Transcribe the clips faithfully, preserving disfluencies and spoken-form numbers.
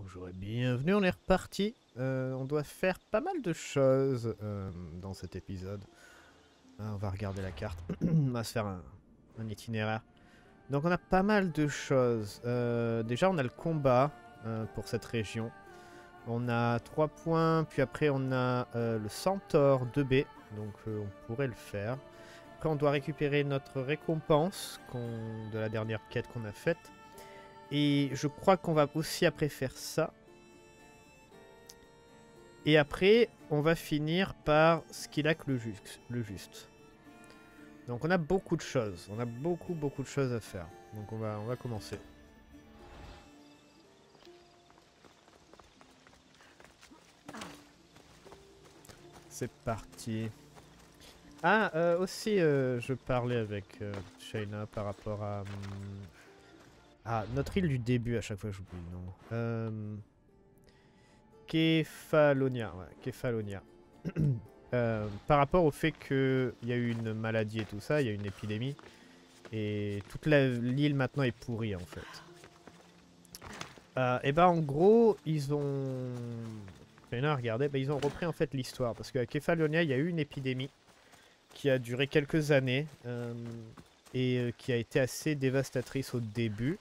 Bonjour et bienvenue, on est reparti. Euh, on doit faire pas mal de choses euh, dans cet épisode. Ah, on va regarder la carte, on va se faire un, un itinéraire. Donc on a pas mal de choses. Euh, déjà on a le combat euh, pour cette région. On a trois points, puis après on a euh, le centaure deux B, donc euh, on pourrait le faire. Après on doit récupérer notre récompense qu'on- de la dernière quête qu'on a faite. Et je crois qu'on va aussi après faire ça. Et après, on va finir par Skillac le, ju le juste. Donc on a beaucoup de choses. On a beaucoup, beaucoup de choses à faire. Donc on va, on va commencer. C'est parti. Ah, euh, aussi, euh, je parlais avec euh, Shayna par rapport à... hum, ah, notre île du début, à chaque fois j'oublie le nom. Euh, Kefalonia, ouais, Kefalonia. Euh, par rapport au fait qu'il y a eu une maladie et tout ça, il y a eu une épidémie. Et toute l'île maintenant est pourrie en fait. Euh, et ben en gros, ils ont... Maintenant, regardez, ben, ils ont repris en fait l'histoire. Parce qu'à Kefalonia, il y a eu une épidémie qui a duré quelques années. Euh, et euh, qui a été assez dévastatrice au début.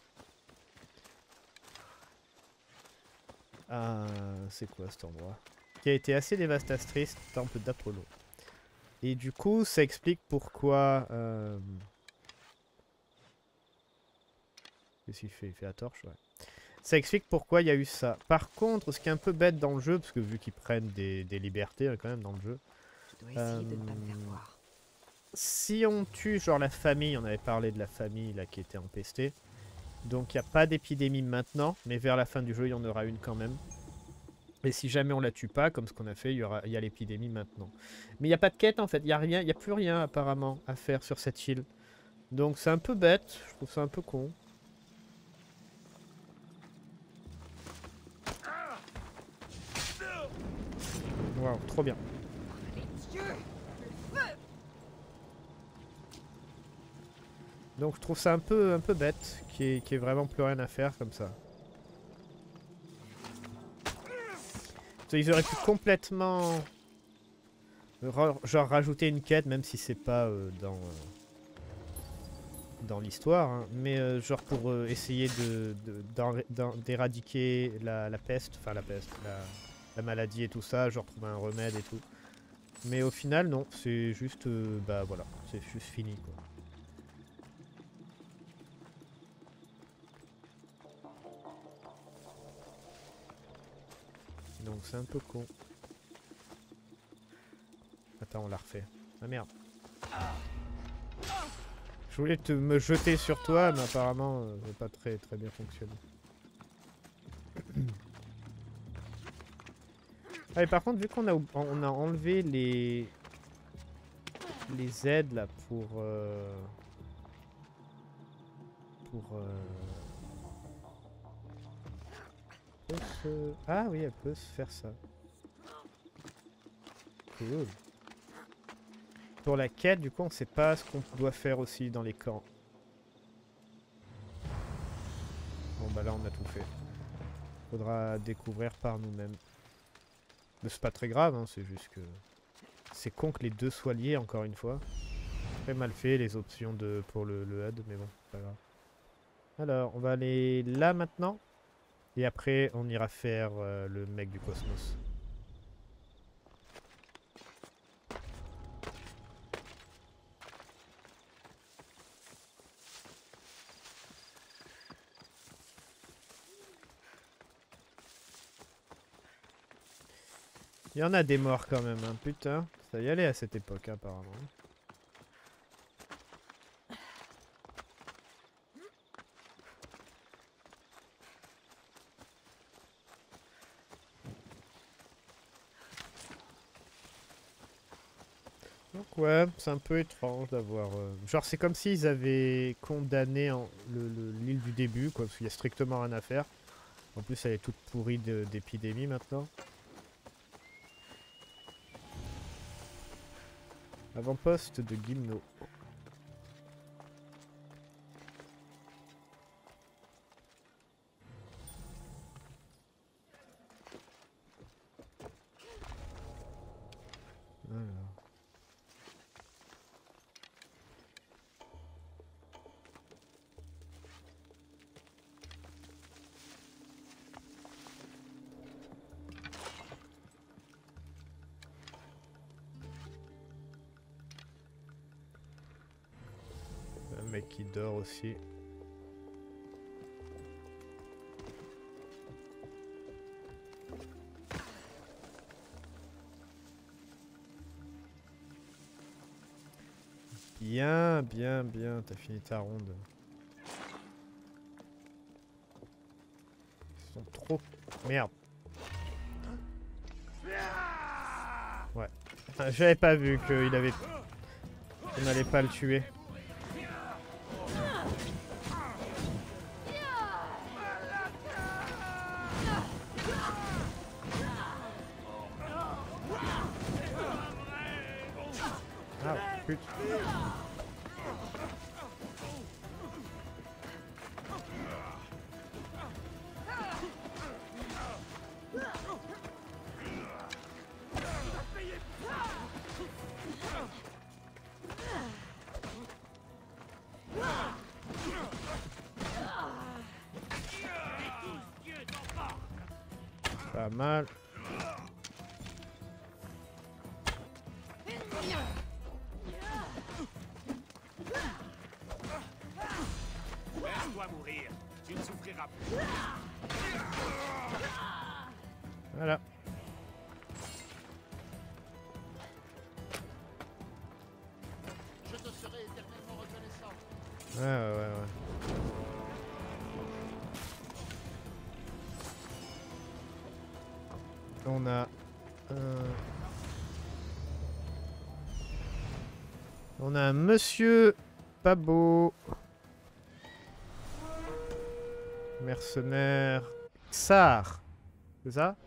Ah, c'est quoi cet endroit? Qui a été assez dévastatrice, temple d'Apollon. Et du coup, ça explique pourquoi... Euh... Qu'est-ce qu'il fait? Il fait la torche, ouais. Ça explique pourquoi il y a eu ça. Par contre, ce qui est un peu bête dans le jeu, parce que vu qu'ils prennent des, des libertés hein, quand même dans le jeu, Je dois euh, essayer de ne pas me faire voir. si on tue genre la famille, on avait parlé de la famille là qui était empestée, donc il n'y a pas d'épidémie maintenant, mais vers la fin du jeu il y en aura une quand même. Et si jamais on la tue pas, comme ce qu'on a fait, il y aura, il y a l'épidémie maintenant. Mais il n'y a pas de quête en fait, il n'y a rien, il n'y a plus rien apparemment à faire sur cette île. Donc c'est un peu bête, je trouve ça un peu con. Waouh, trop bien. Donc je trouve ça un peu, un peu bête, qu'il n'y ait, ait vraiment plus rien à faire comme ça. Ils auraient pu complètement... Genre rajouter une quête, même si c'est pas euh, dans, euh, dans l'histoire, hein, mais euh, genre pour euh, essayer d'éradiquer la, la peste, enfin la peste, la, la maladie et tout ça, genre trouver un remède et tout. Mais au final, non, c'est juste, euh, bah voilà, c'est juste fini quoi. Donc c'est un peu con. Attends, on la refait. Ah merde. Je voulais te, me jeter sur toi, mais apparemment, euh, ça n'a pas très, très bien fonctionné. Ah, et par contre, vu qu'on a, on a enlevé les, les aides là pour... Euh, pour... Euh, peut se... Ah oui, elle peut se faire ça. Cool. Pour la quête, du coup, on sait pas ce qu'on doit faire aussi dans les camps. Bon bah là, on a tout fait. Faudra découvrir par nous-mêmes. Mais c'est pas très grave, hein, c'est juste que... C'est con que les deux soient liés, encore une fois. Très mal fait, les options de pour le, le H U D, mais bon, c'est pas grave. Alors, on va aller là maintenant. Et après, on ira faire euh, le mec du cosmos. Il y en a des morts quand même, hein. Putain. Ça y allait à cette époque, apparemment. Donc ouais, c'est un peu étrange d'avoir... Euh... Genre c'est comme s'ils avaient condamné en... l'île du début, quoi, parce qu'il y a strictement rien à faire. En plus elle est toute pourrie d'épidémie maintenant. Avant-poste de Gimno. mec qui dort aussi. Bien, bien, bien, t'as fini ta ronde. Ils sont trop... Merde. Ouais. Enfin, j'avais pas vu qu'il avait... On n'allait pas le tuer. Ah, putain. Pas mal. Laisse-toi mourir, tu ne souffriras plus. Voilà. Je te serai éternellement reconnaissant. Ouais, ouais, ouais, ouais. On a... Euh... On a un monsieur pas beau. Mercenaire. Xar. C'est ça?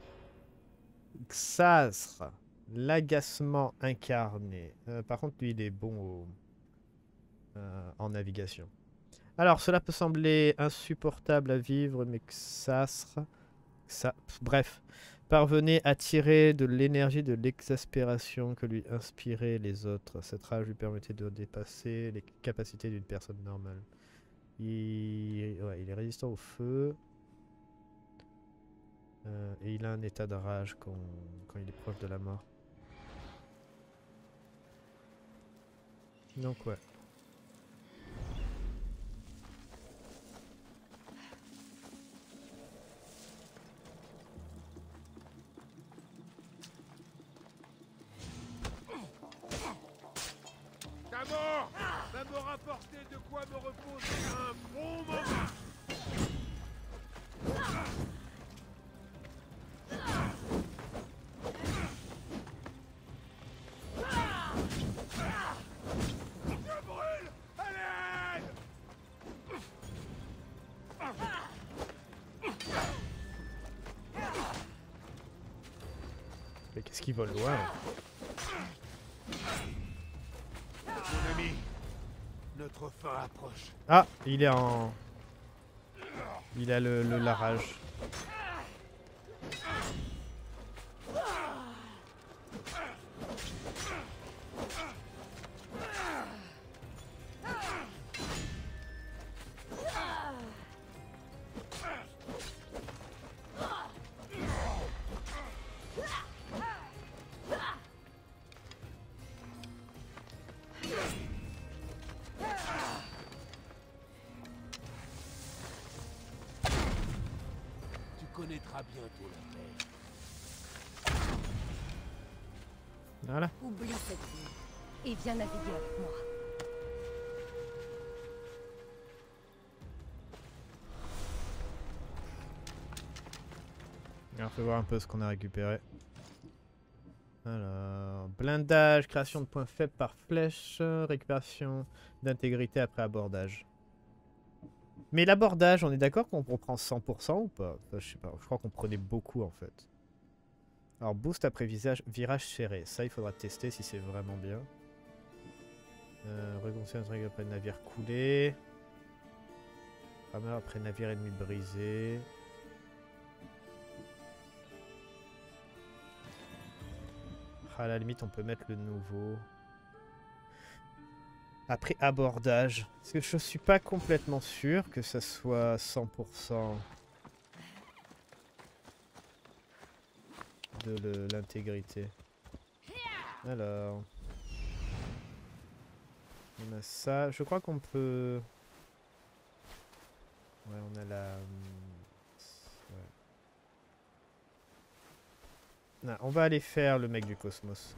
Xasre. L'agacement incarné. Euh, par contre, lui, il est bon au... euh, en navigation. Alors, cela peut sembler insupportable à vivre, mais Xasre... Ça... Bref. Parvenez à tirer de l'énergie de l'exaspération que lui inspiraient les autres. Cette rage lui permettait de dépasser les capacités d'une personne normale. Il, ouais, il est résistant au feu. Euh, et il a un état de rage quand, quand il est proche de la mort. Donc ouais. Ta mort va me rapporter de quoi me reposer un bon moment. Je brûle! À l'aide! Mais qu'est-ce qu'il vole loin? Mon ami, notre fin approche. Ah, il est en... Il a le, le la rage. Tu connaîtras bientôt la paix. Voilà. Oublie cette vie et viens naviguer avec moi. Alors, on va voir un peu ce qu'on a récupéré. Alors, blindage, création de points faibles par flèche, récupération d'intégrité après abordage. Mais l'abordage, on est d'accord qu'on reprend cent pour cent ou pas? Enfin, je sais pas, je crois qu'on prenait beaucoup en fait. Alors, boost après visage, virage serré. Ça, il faudra tester si c'est vraiment bien. Euh, Reconstruire un truc après navire coulé. Rameur après navire ennemi brisé. À la limite, on peut mettre le nouveau. Après abordage. Parce que je suis pas complètement sûr que ça soit cent pour cent de l'intégrité. Alors. On a ça. Je crois qu'on peut... Ouais, on a la... Ouais. Non, on va aller faire le mec du cosmos.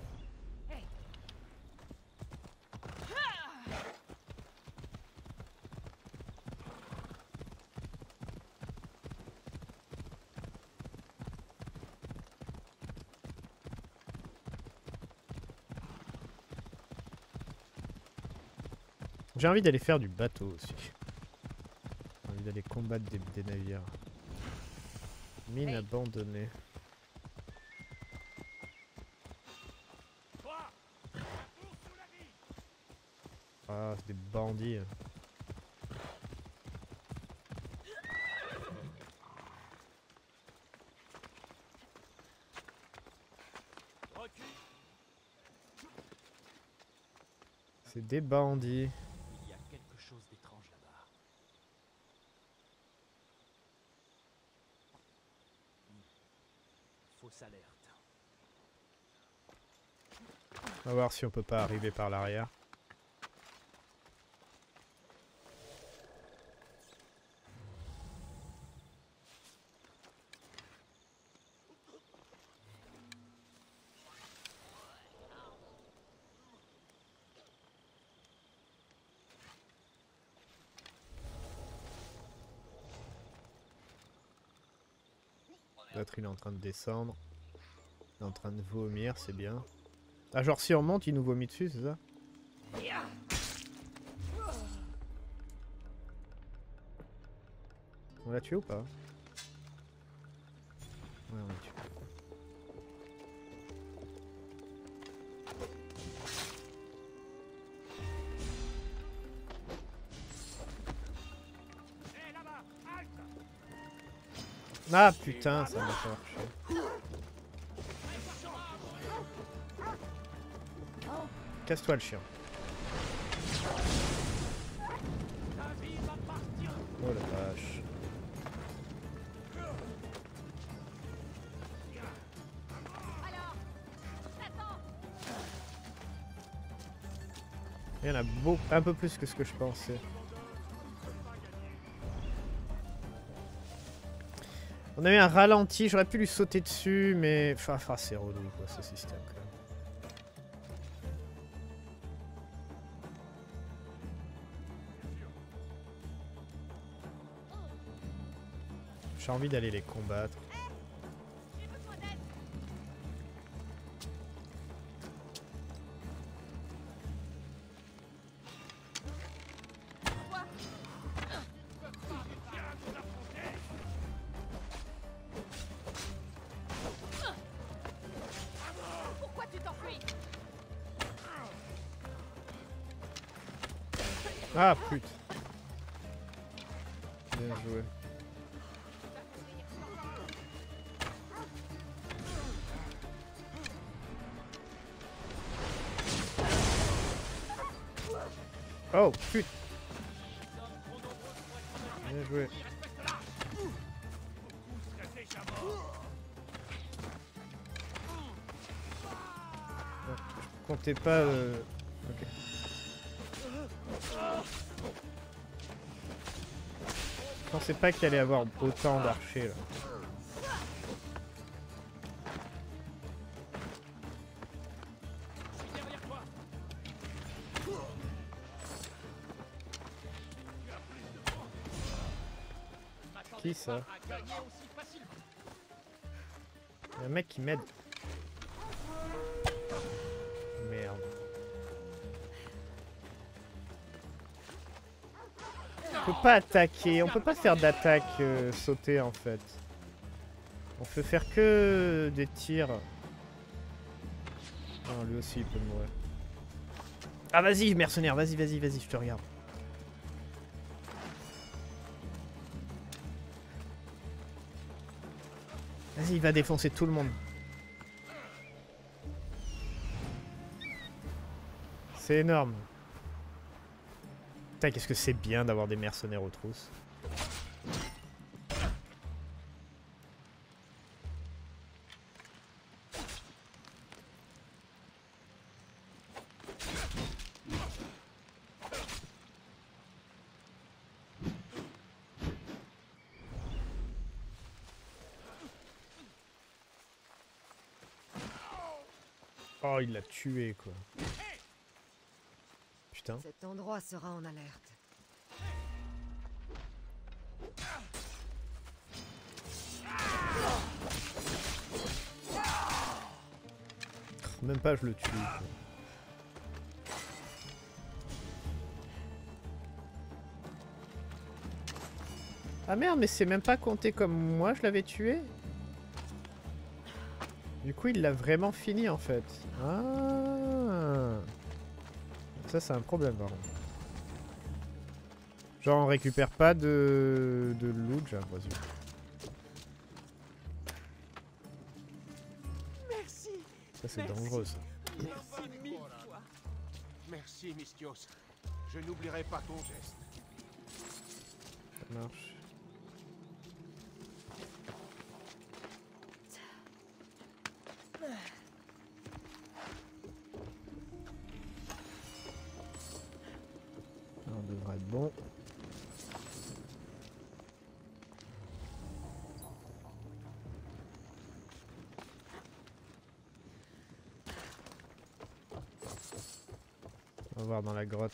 J'ai envie d'aller faire du bateau aussi. J'ai envie d'aller combattre des, des navires. Mine Hey. abandonnée. Toi, la course ou la vie? Ah, c'est des bandits. Recule. C'est des bandits. Il y a quelque chose d'étrange là-bas. Hmm. Fausse alerte. On va voir si on peut pas arriver par l'arrière. L'autre il est en train de descendre. Il est en train de vomir, c'est bien. Ah genre si on monte, il nous vomit dessus, c'est ça? On l'a tué ou pas? Ouais, on l'a tué. Hé, là-bas, halte. Ah putain, ça va pas marcher. Casse-toi le chien. Ta vie m'appartient. Oh la vache. Alors, j'attends. Il y en a beaucoup, un peu plus que ce que je pensais. On a eu un ralenti, j'aurais pu lui sauter dessus, mais... Enfin, enfin c'est relou quoi ce système quand même. J'ai envie d'aller les combattre. J'ai besoin d'aide. Quoi? Pourquoi tu t'enfuis? Ah putain. Bien joué. Oh putain. Bien joué. Je comptais pas... Euh... Ok. Je pensais pas qu'il allait y avoir autant d'archers là. Qui ça? Il y a un mec qui m'aide. Merde. On peut pas attaquer, on peut pas faire d'attaque euh, sauter en fait. On peut faire que des tirs. Ah, lui aussi il peut mourir. Ah vas-y mercenaire, vas-y, vas-y, vas-y, je te regarde. Vas-y, il va défoncer tout le monde. C'est énorme. Putain, qu'est-ce que c'est bien d'avoir des mercenaires aux trousses. Oh, il l'a tué, quoi. Putain. Cet endroit sera en alerte. Même pas, je le tue, quoi. Ah merde, mais c'est même pas compté comme moi je l'avais tué. Du coup, il l'a vraiment fini en fait. Ah. Ça, c'est un problème par contre. Genre, on récupère pas de, de loot, j'ai l'impression. Merci. Ça, c'est Merci. dangereux ça. Merci mille fois. Merci, Mystios. Je n'oublierai pas ton geste. Ça marche. On devrait être bon. On va voir dans la grotte.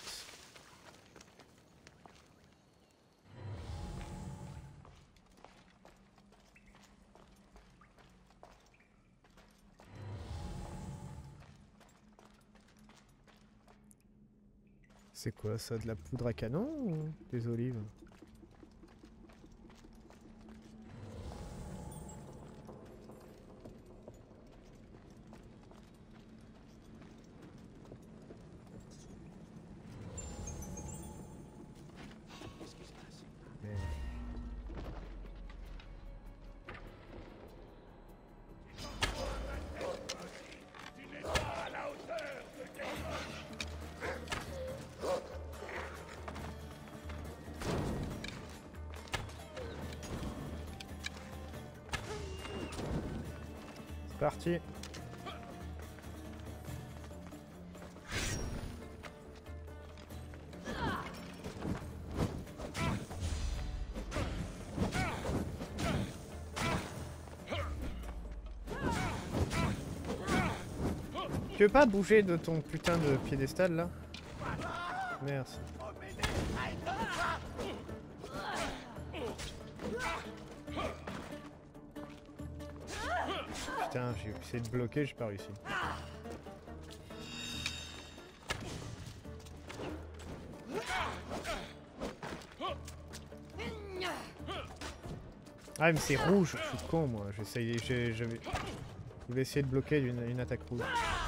C'est quoi ça, de la poudre à canon ou des olives? Qu'est-ce qui se passe? Merde. C'est parti. Tu veux pas bouger de ton putain de piédestal là? Merci. Putain, j'ai essayé de bloquer, j'ai pas réussi. Ah mais c'est rouge, je suis con moi, j'essaye, j'ai, j'avais... Je voulais essayer de bloquer une, une attaque rouge.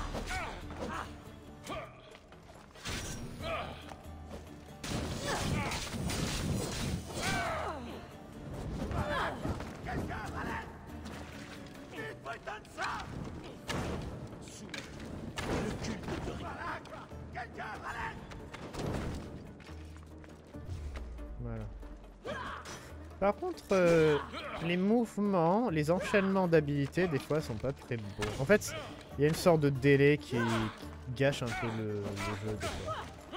Voilà. Par contre, euh, les mouvements, les enchaînements d'habilités, des fois, sont pas très beaux. En fait, il y a une sorte de délai qui, qui gâche un peu le, le jeu, des fois.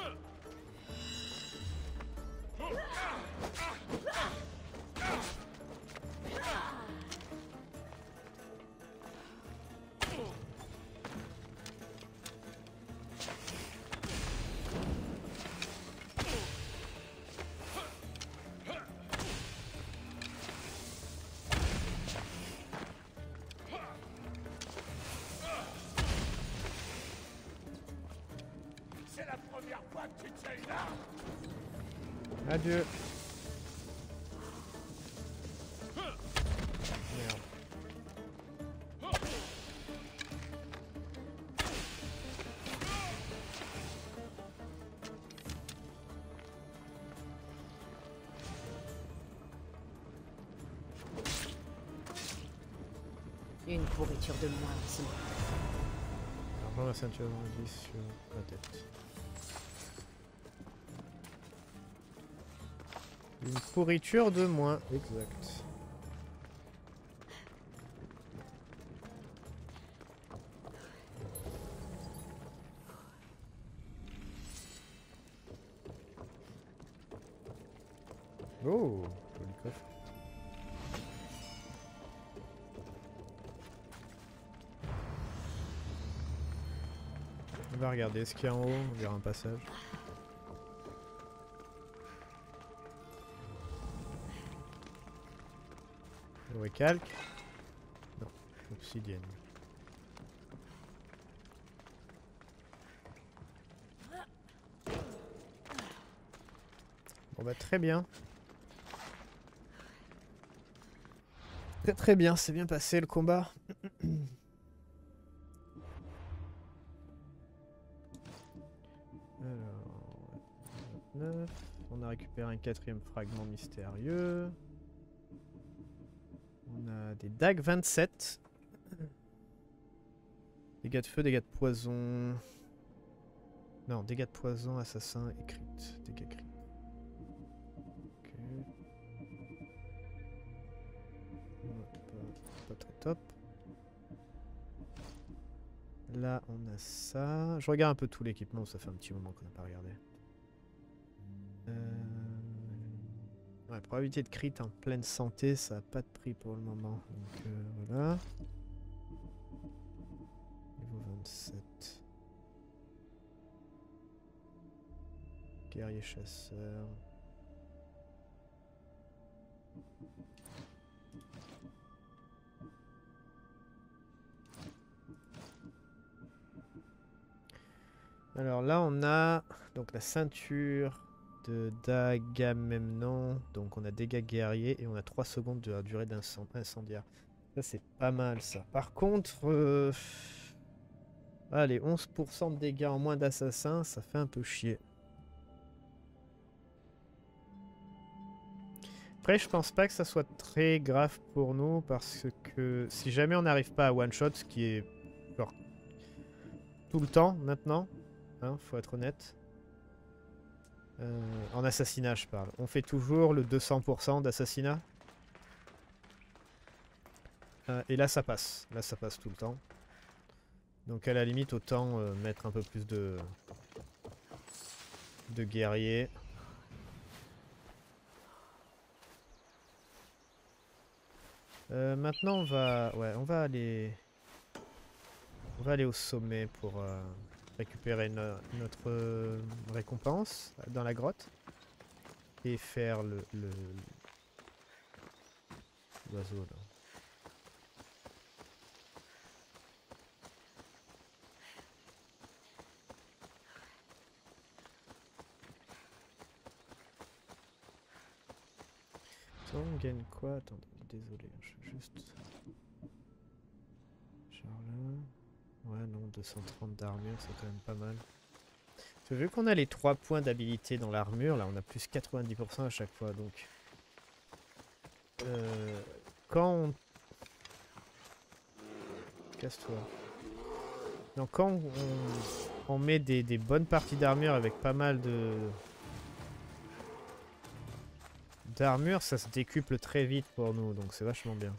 C'est la première fois que tu te fais une arme. Adieu. Merde. Une pourriture de moins aussi. Prends la ceinture de vie sur la tête. Une pourriture de moins, exact. Oh, joli coffre. On va regarder ce qu'il y a en haut, on verra un passage. Ouais, calque. Non, obsidienne. Bon bah très bien. Très très bien, c'est bien passé le combat. Alors, vingt-neuf. On a récupéré un quatrième fragment mystérieux. On a des dagues vingt-sept. Dégâts de feu, dégâts de poison. Non, dégâts de poison, assassin et crit. Dégâts crit. Ok. Pas, pas très top. Là, on a ça. Je regarde un peu tout l'équipement, ça fait un petit moment qu'on n'a pas regardé. Euh... Ouais, probabilité de crit en pleine santé, ça n'a pas de prix pour le moment. Donc euh, voilà. Niveau vingt-sept. Guerrier chasseur. Alors là, on a donc la ceinture de d'Agamemnon. Donc on a dégâts guerriers et on a trois secondes de la durée d'incendiaire. Ça, c'est pas mal ça. Par contre, euh... allez, onze pour cent de dégâts en moins d'assassins, ça fait un peu chier. Après, je pense pas que ça soit très grave pour nous parce que si jamais on n'arrive pas à one shot, ce qui est genre tout le temps maintenant, hein, faut être honnête. Euh, en assassinat, je parle. On fait toujours le deux cents pour cent d'assassinat. Euh, et là, ça passe. Là, ça passe tout le temps. Donc, à la limite, autant euh, mettre un peu plus de de guerriers. Euh, maintenant, on va, ouais, on va aller, on va aller au sommet pour euh, récupérer no notre euh, récompense dans la grotte et faire le le l'oiseau là. On gagne quoi? Attendez, désolé, je suis juste... Genre là... Ouais, non, deux cent trente d'armure, c'est quand même pas mal. Parce que vu qu'on a les trois points d'habilité dans l'armure, là, on a plus quatre-vingt-dix pour cent à chaque fois, donc... Euh, quand on... Casse-toi. Donc quand on, on met des, des bonnes parties d'armure avec pas mal de... d'armure, ça se décuple très vite pour nous, donc c'est vachement bien.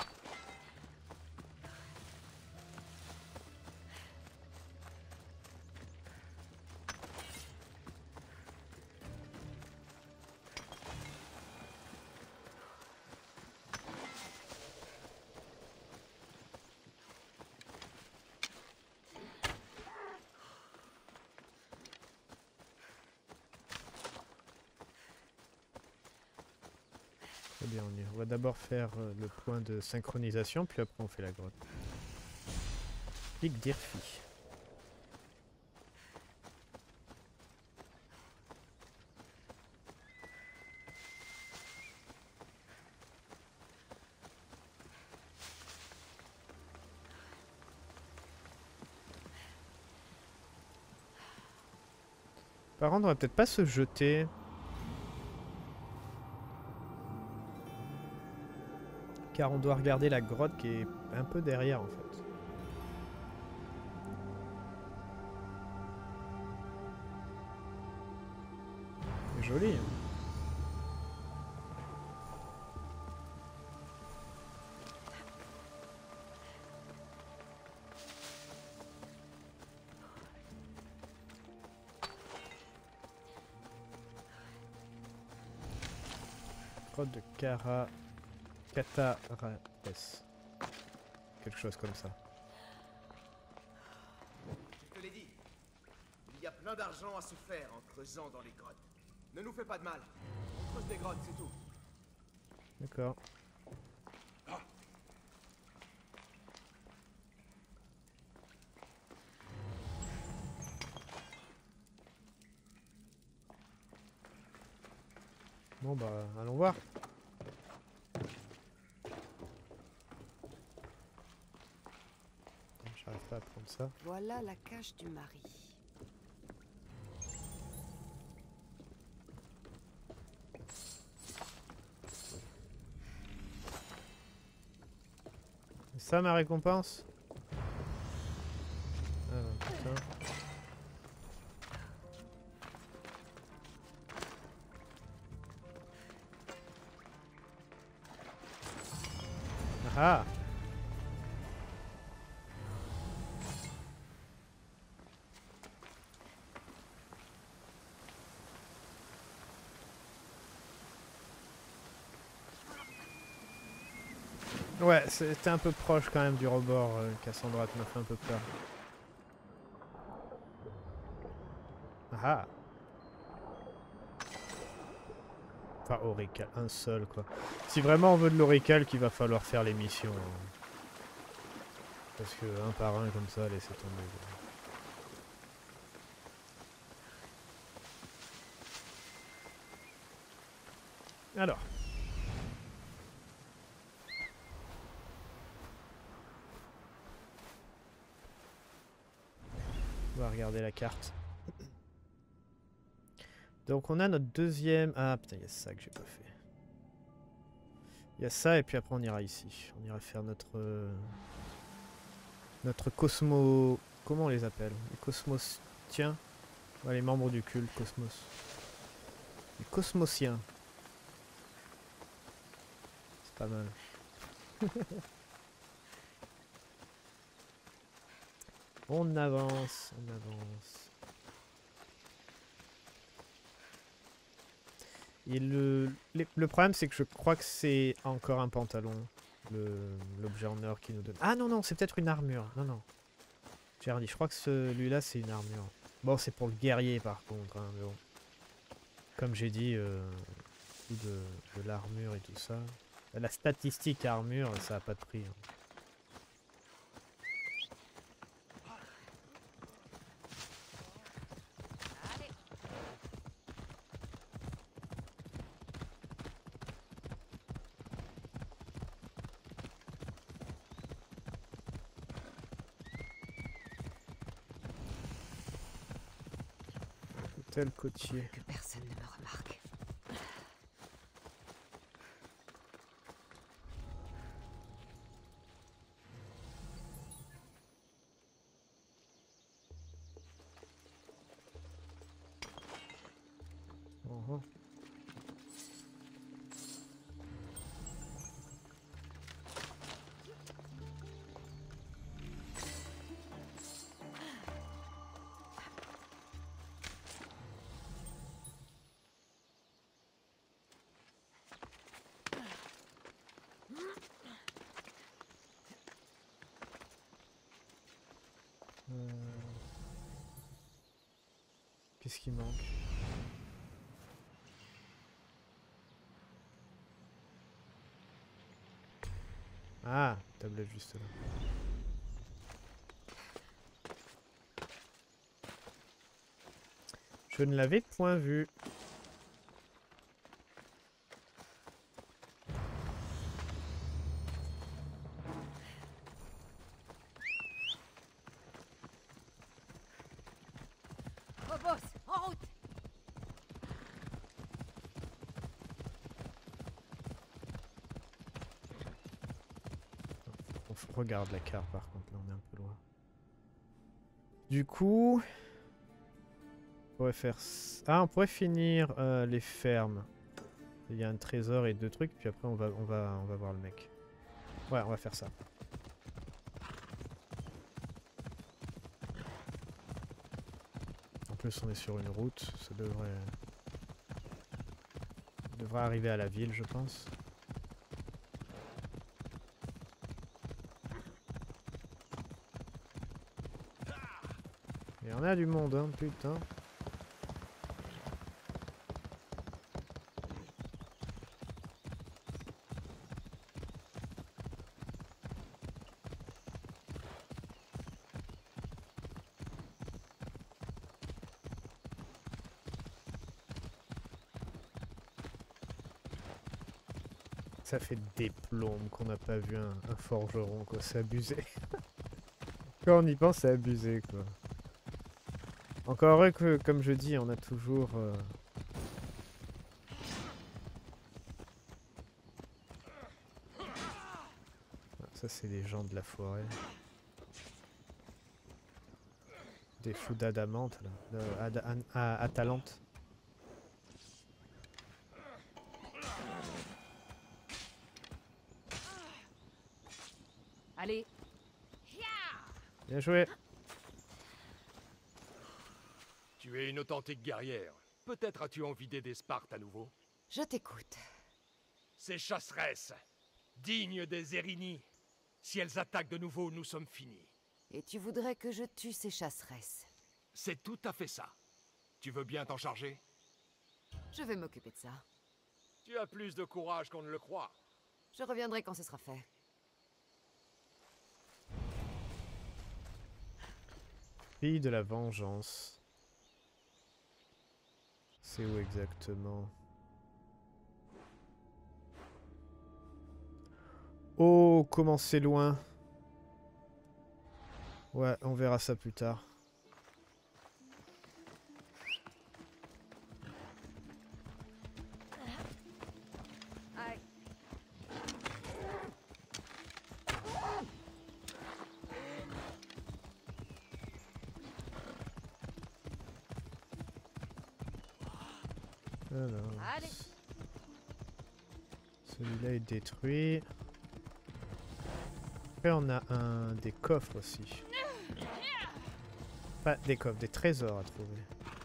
Très bien, on, y... on va d'abord faire euh, le point de synchronisation, puis après on fait la grotte. Pic d'Irfi. Par contre, on va peut-être pas se jeter. Car on doit regarder la grotte qui est un peu derrière en fait. C'est joli. Hein. Grotte de Cara... Catarates. Quelque chose comme ça. Je te l'ai dit. y a plein d'argent à se faire en creusant dans les grottes. Ne nous fais pas de mal. On creuse des grottes, c'est tout. D'accord. Bon bah, allons voir. J'arrive pas à prendre ça. Voilà la cache du mari. C'est ça ma récompense? Ah non, putain. Ah! Ouais, c'était un peu proche quand même du rebord, euh, Cassandra, tu m'as fait un peu peur. Ah! Enfin, Aurical, un seul quoi. Si vraiment on veut de l'Aurical, qu'il va falloir faire les missions. Hein. Parce que un par un comme ça, laissez tomber. Alors. On va regarder la carte. Donc on a notre deuxième... Ah putain, il y a ça que j'ai pas fait. Il y a ça et puis après on ira ici. On ira faire notre... Euh, notre Cosmo... Comment on les appelle? Les Cosmos... Tiens. Ouais, les membres du culte Cosmos. Les Cosmosiens. C'est pas mal. On avance, on avance. Et le, les, le problème c'est que je crois que c'est encore un pantalon, l'objet en or qui nous donne. Ah non non, c'est peut-être une armure. Non non. J'ai rien dit, je crois que celui-là c'est une armure. Bon, c'est pour le guerrier par contre, hein, mais bon. Comme j'ai dit, euh, de, de l'armure et tout ça. La statistique armure, ça a pas de prix. Hein. Tel côtier. Que personne ne me remarque. Uh-huh. Euh... Qu'est-ce qui manque? Ah, tablette juste là. Je ne l'avais point vu. Phobos, en route! On regarde la carte par contre, là on est un peu loin. Du coup... On pourrait faire... Ah, on pourrait finir euh, les fermes. Il y a un trésor et deux trucs, puis après on va, on va, on va voir le mec. Ouais, on va faire ça. En plus on est sur une route, ça devrait... On devrait arriver à la ville, je pense. On a du monde, hein, putain. Ça fait des plombes qu'on n'a pas vu un, un forgeron, quoi. C'est abusé. Quand on y pense, c'est abusé, quoi. Encore heureux que, comme je dis, on a toujours... Euh... Ah, ça, c'est les gens de la forêt. Des fous d'adamante, là. De, ad, ad, ad, Atalante. Allez. Bien joué. Tu es une authentique guerrière. Peut-être as-tu envie d'aider Sparte à nouveau? Je t'écoute. Ces chasseresses, dignes des Érini. Si elles attaquent de nouveau, nous sommes finis. Et tu voudrais que je tue ces chasseresses? C'est tout à fait ça. Tu veux bien t'en charger? Je vais m'occuper de ça. Tu as plus de courage qu'on ne le croit. Je reviendrai quand ce sera fait. Fille de la vengeance. C'est où exactement? Oh, comment c'est loin. Ouais, on verra ça plus tard. Aïe. Alors, Allez. celui-là est détruit. Après, on a un des coffres aussi. Pas des coffres, des trésors à trouver.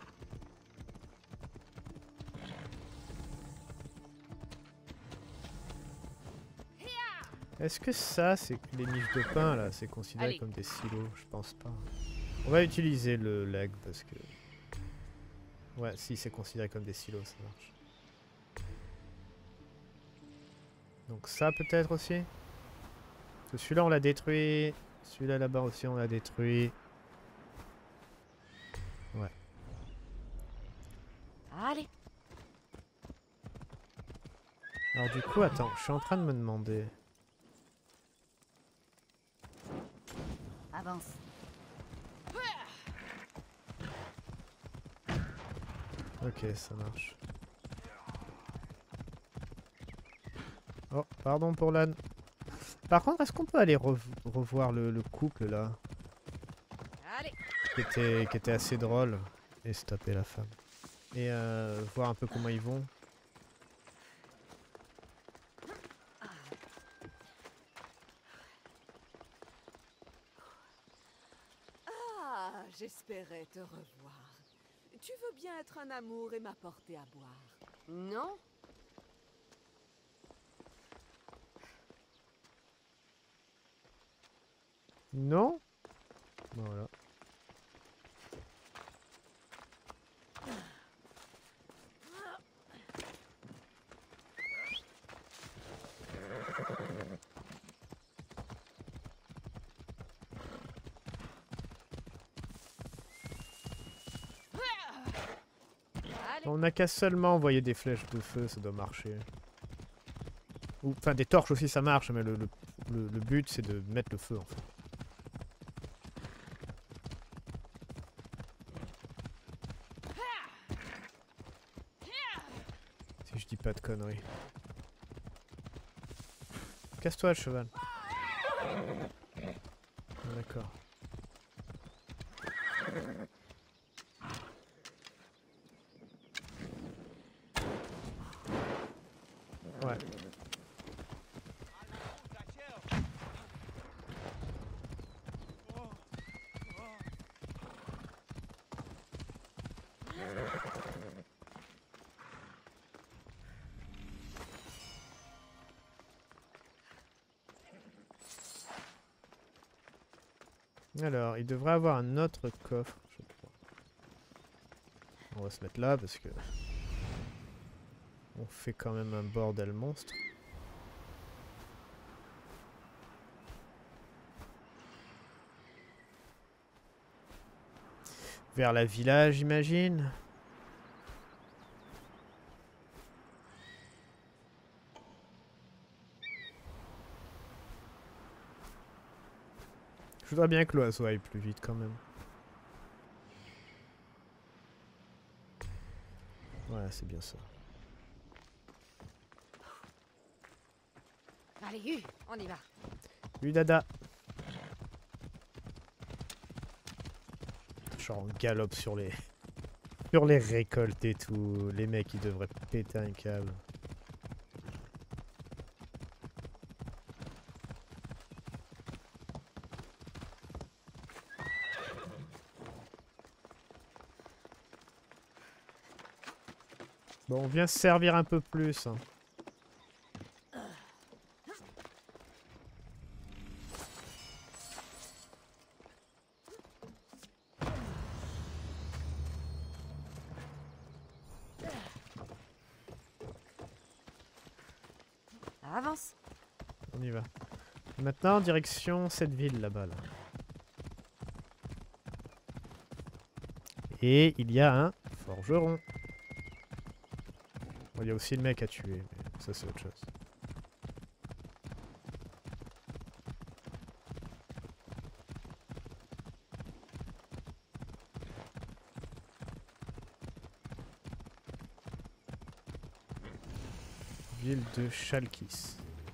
Est-ce que ça, c'est les miches de pain là, c'est considéré Allez. comme des silos? Je pense pas. On va utiliser le leg parce que... Ouais, si c'est considéré comme des silos, ça marche. Donc ça peut-être aussi. Parce que celui-là on l'a détruit. Celui-là là-bas aussi on l'a détruit. Ouais. Allez. Alors du coup, attends, je suis en train de me demander... Avance. Ok, ça marche. Oh, pardon pour l'âne. Par contre, est-ce qu'on peut aller rev revoir le, le couple là? Allez. Qui était, qui était assez drôle. Et se taper la femme. Et euh, voir un peu comment ils vont. Ah, j'espérais te revoir. Tu veux bien être un amour et m'apporter à boire? Non? Non? Voilà. On n'a qu'à seulement envoyer des flèches de feu, ça doit marcher. Ou, enfin, des torches aussi, ça marche, mais le, le, le, le but, c'est de mettre le feu, en fait. Si je dis pas de conneries. Casse-toi, le cheval. Ah, d'accord. Ouais. Alors, il devrait avoir un autre coffre, je crois. On va se mettre là parce que on fait quand même un bordel monstre. Vers la villa, j'imagine. Je voudrais bien que l'oiseau aille plus vite quand même. Voilà, c'est bien ça. Allez, Hu, on y va. Lui, dada. Genre on galope sur les... sur les récoltes et tout. Les mecs, ils devraient péter un câble. Bon, on vient se servir un peu plus. Hein. Avance. On y va. Maintenant, direction cette ville là-bas. Là. Et il y a un forgeron. Bon, il y a aussi le mec à tuer, mais ça c'est autre chose. Ville de Chalkis.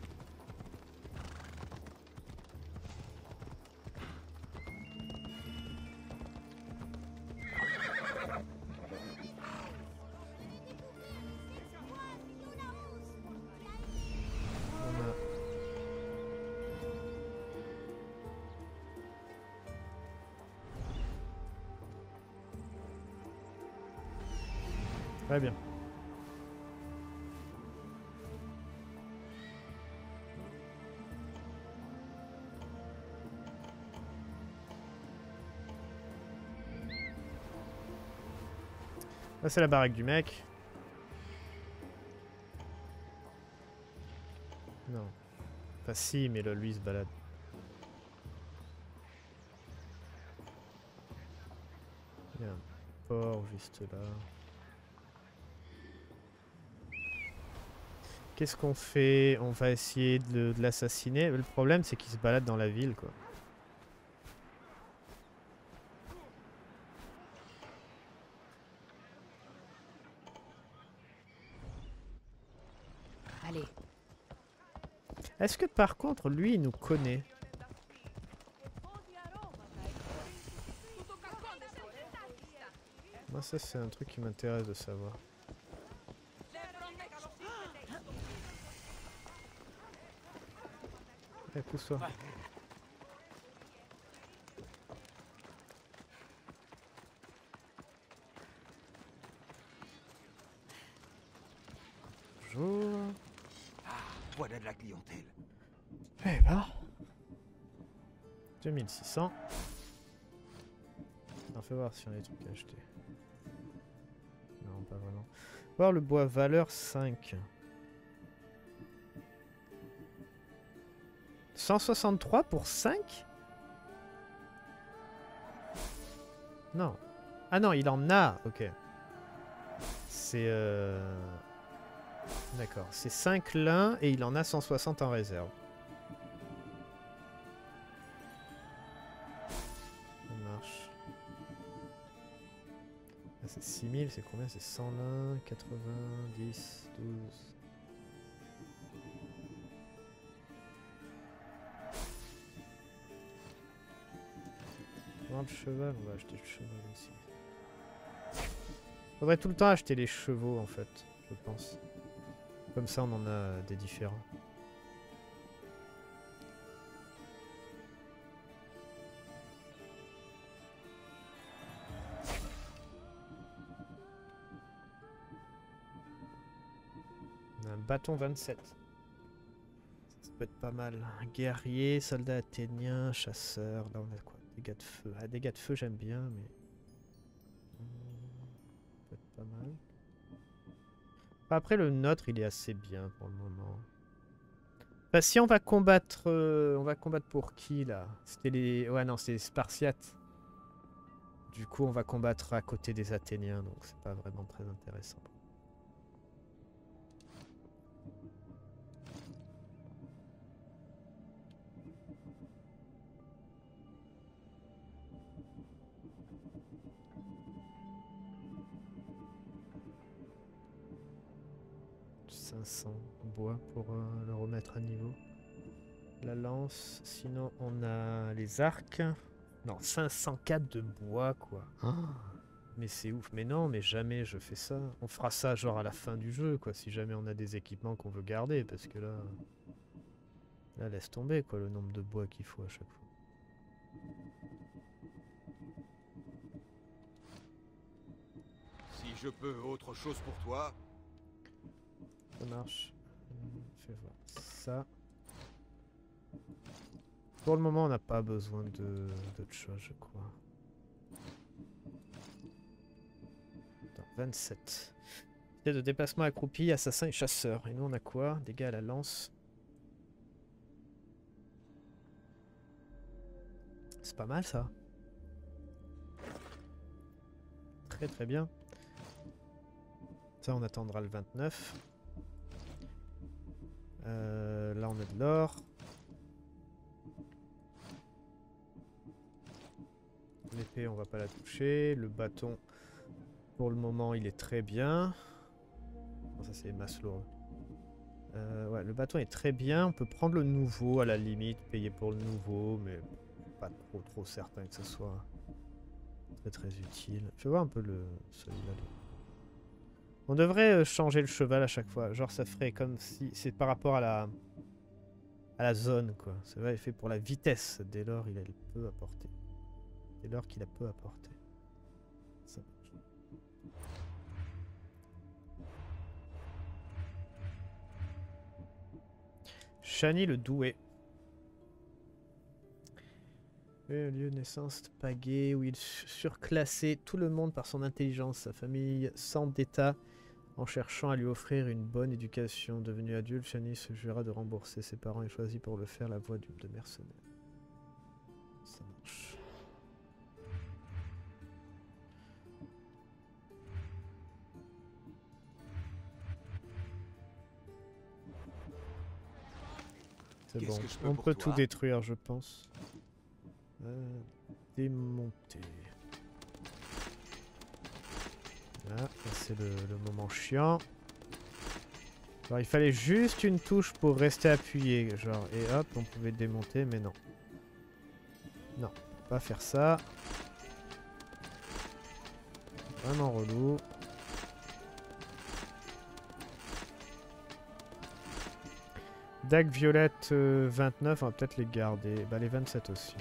Très bien. Là, c'est la baraque du mec. Non. Enfin, si, mais là, lui, il se balade. Il y a un port juste là. Qu'est-ce qu'on fait? On va essayer de, de l'assassiner. Le problème, c'est qu'il se balade dans la ville, quoi. Allez. Est-ce que par contre, lui, il nous connaît? Moi, ça, c'est un truc qui m'intéresse de savoir. Eh, pousse-toi. Bonjour. Ah, voilà de la clientèle. Eh ben. deux mille six cents. On fait voir si on a des trucs à acheter. Non, pas vraiment. Voir le bois valeur cinq. cent soixante-trois pour cinq? Non. Ah non, il en a. Ok. C'est... Euh... D'accord. C'est cinq l'un et il en a cent soixante en réserve. Ça marche. Ah, c'est six mille, c'est combien? C'est cent un, quatre-vingts, dix, douze... Le cheval, on va acheter le cheval aussi. Faudrait tout le temps acheter les chevaux en fait, je pense. Comme ça on en a des différents. On a un bâton vingt-sept. Ça peut être pas mal. Un guerrier, soldat athénien, chasseur. Là on a quoi? Dégâts de feu. Ah, dégâts de feu, j'aime bien, mais... Hmm, pas mal. Après, le nôtre, il est assez bien pour le moment. Bah, si on va combattre... euh, on va combattre pour qui, là? C'était les... Ouais, non, c'est les Spartiates. Du coup, on va combattre à côté des Athéniens, donc c'est pas vraiment très intéressant. cinq cents bois pour euh, le remettre à niveau. La lance, sinon on a les arcs. Non, cinq cent quatre de bois, quoi. Oh, mais c'est ouf. Mais non, mais jamais je fais ça. On fera ça genre à la fin du jeu, quoi, si jamais on a des équipements qu'on veut garder, parce que là... Là, laisse tomber, quoi, le nombre de bois qu'il faut à chaque fois. Si je peux autre chose pour toi. Ça marche. Hum, Fais voir ça. Pour le moment, on n'a pas besoin de d'autre chose, je crois. Attends, vingt-sept. De déplacement accroupi, assassin et chasseur. Et nous, on a quoi? Dégâts à la lance. C'est pas mal, ça. Très très bien. Ça, on attendra le vingt-neuf. Euh, là, on a de l'or. L'épée, on va pas la toucher. Le bâton, pour le moment, il est très bien. Non, ça, c'est les masses lourdes. Euh, ouais, le bâton est très bien. On peut prendre le nouveau à la limite, payer pour le nouveau, mais pas trop trop certain que ce soit très très utile. Je vais voir un peu le celui-là. On devrait euh, changer le cheval à chaque fois. Genre, ça ferait comme si c'est par rapport à la à la zone, quoi. C'est vrai, fait pour la vitesse. Dès lors, il a peu apporté. Dès lors qu'il a peu apporté. Ça marche. Shani le doué. Le lieu de naissance de Pagé, où il surclassait tout le monde par son intelligence, sa famille sans d'état, en cherchant à lui offrir une bonne éducation. Devenu adulte, Shani se jura de rembourser ses parents et choisit pour le faire la voie du, de mercenaire. Ça marche. C'est bon, on peut tout détruire, je pense. Euh, démonter. Là, c'est le, le moment chiant. Alors, il fallait juste une touche pour rester appuyé, genre, et hop, on pouvait démonter, mais non. Non, pas faire ça. Vraiment relou. Dague violette euh, vingt-neuf, on va peut-être les garder. Bah les vingt-sept aussi.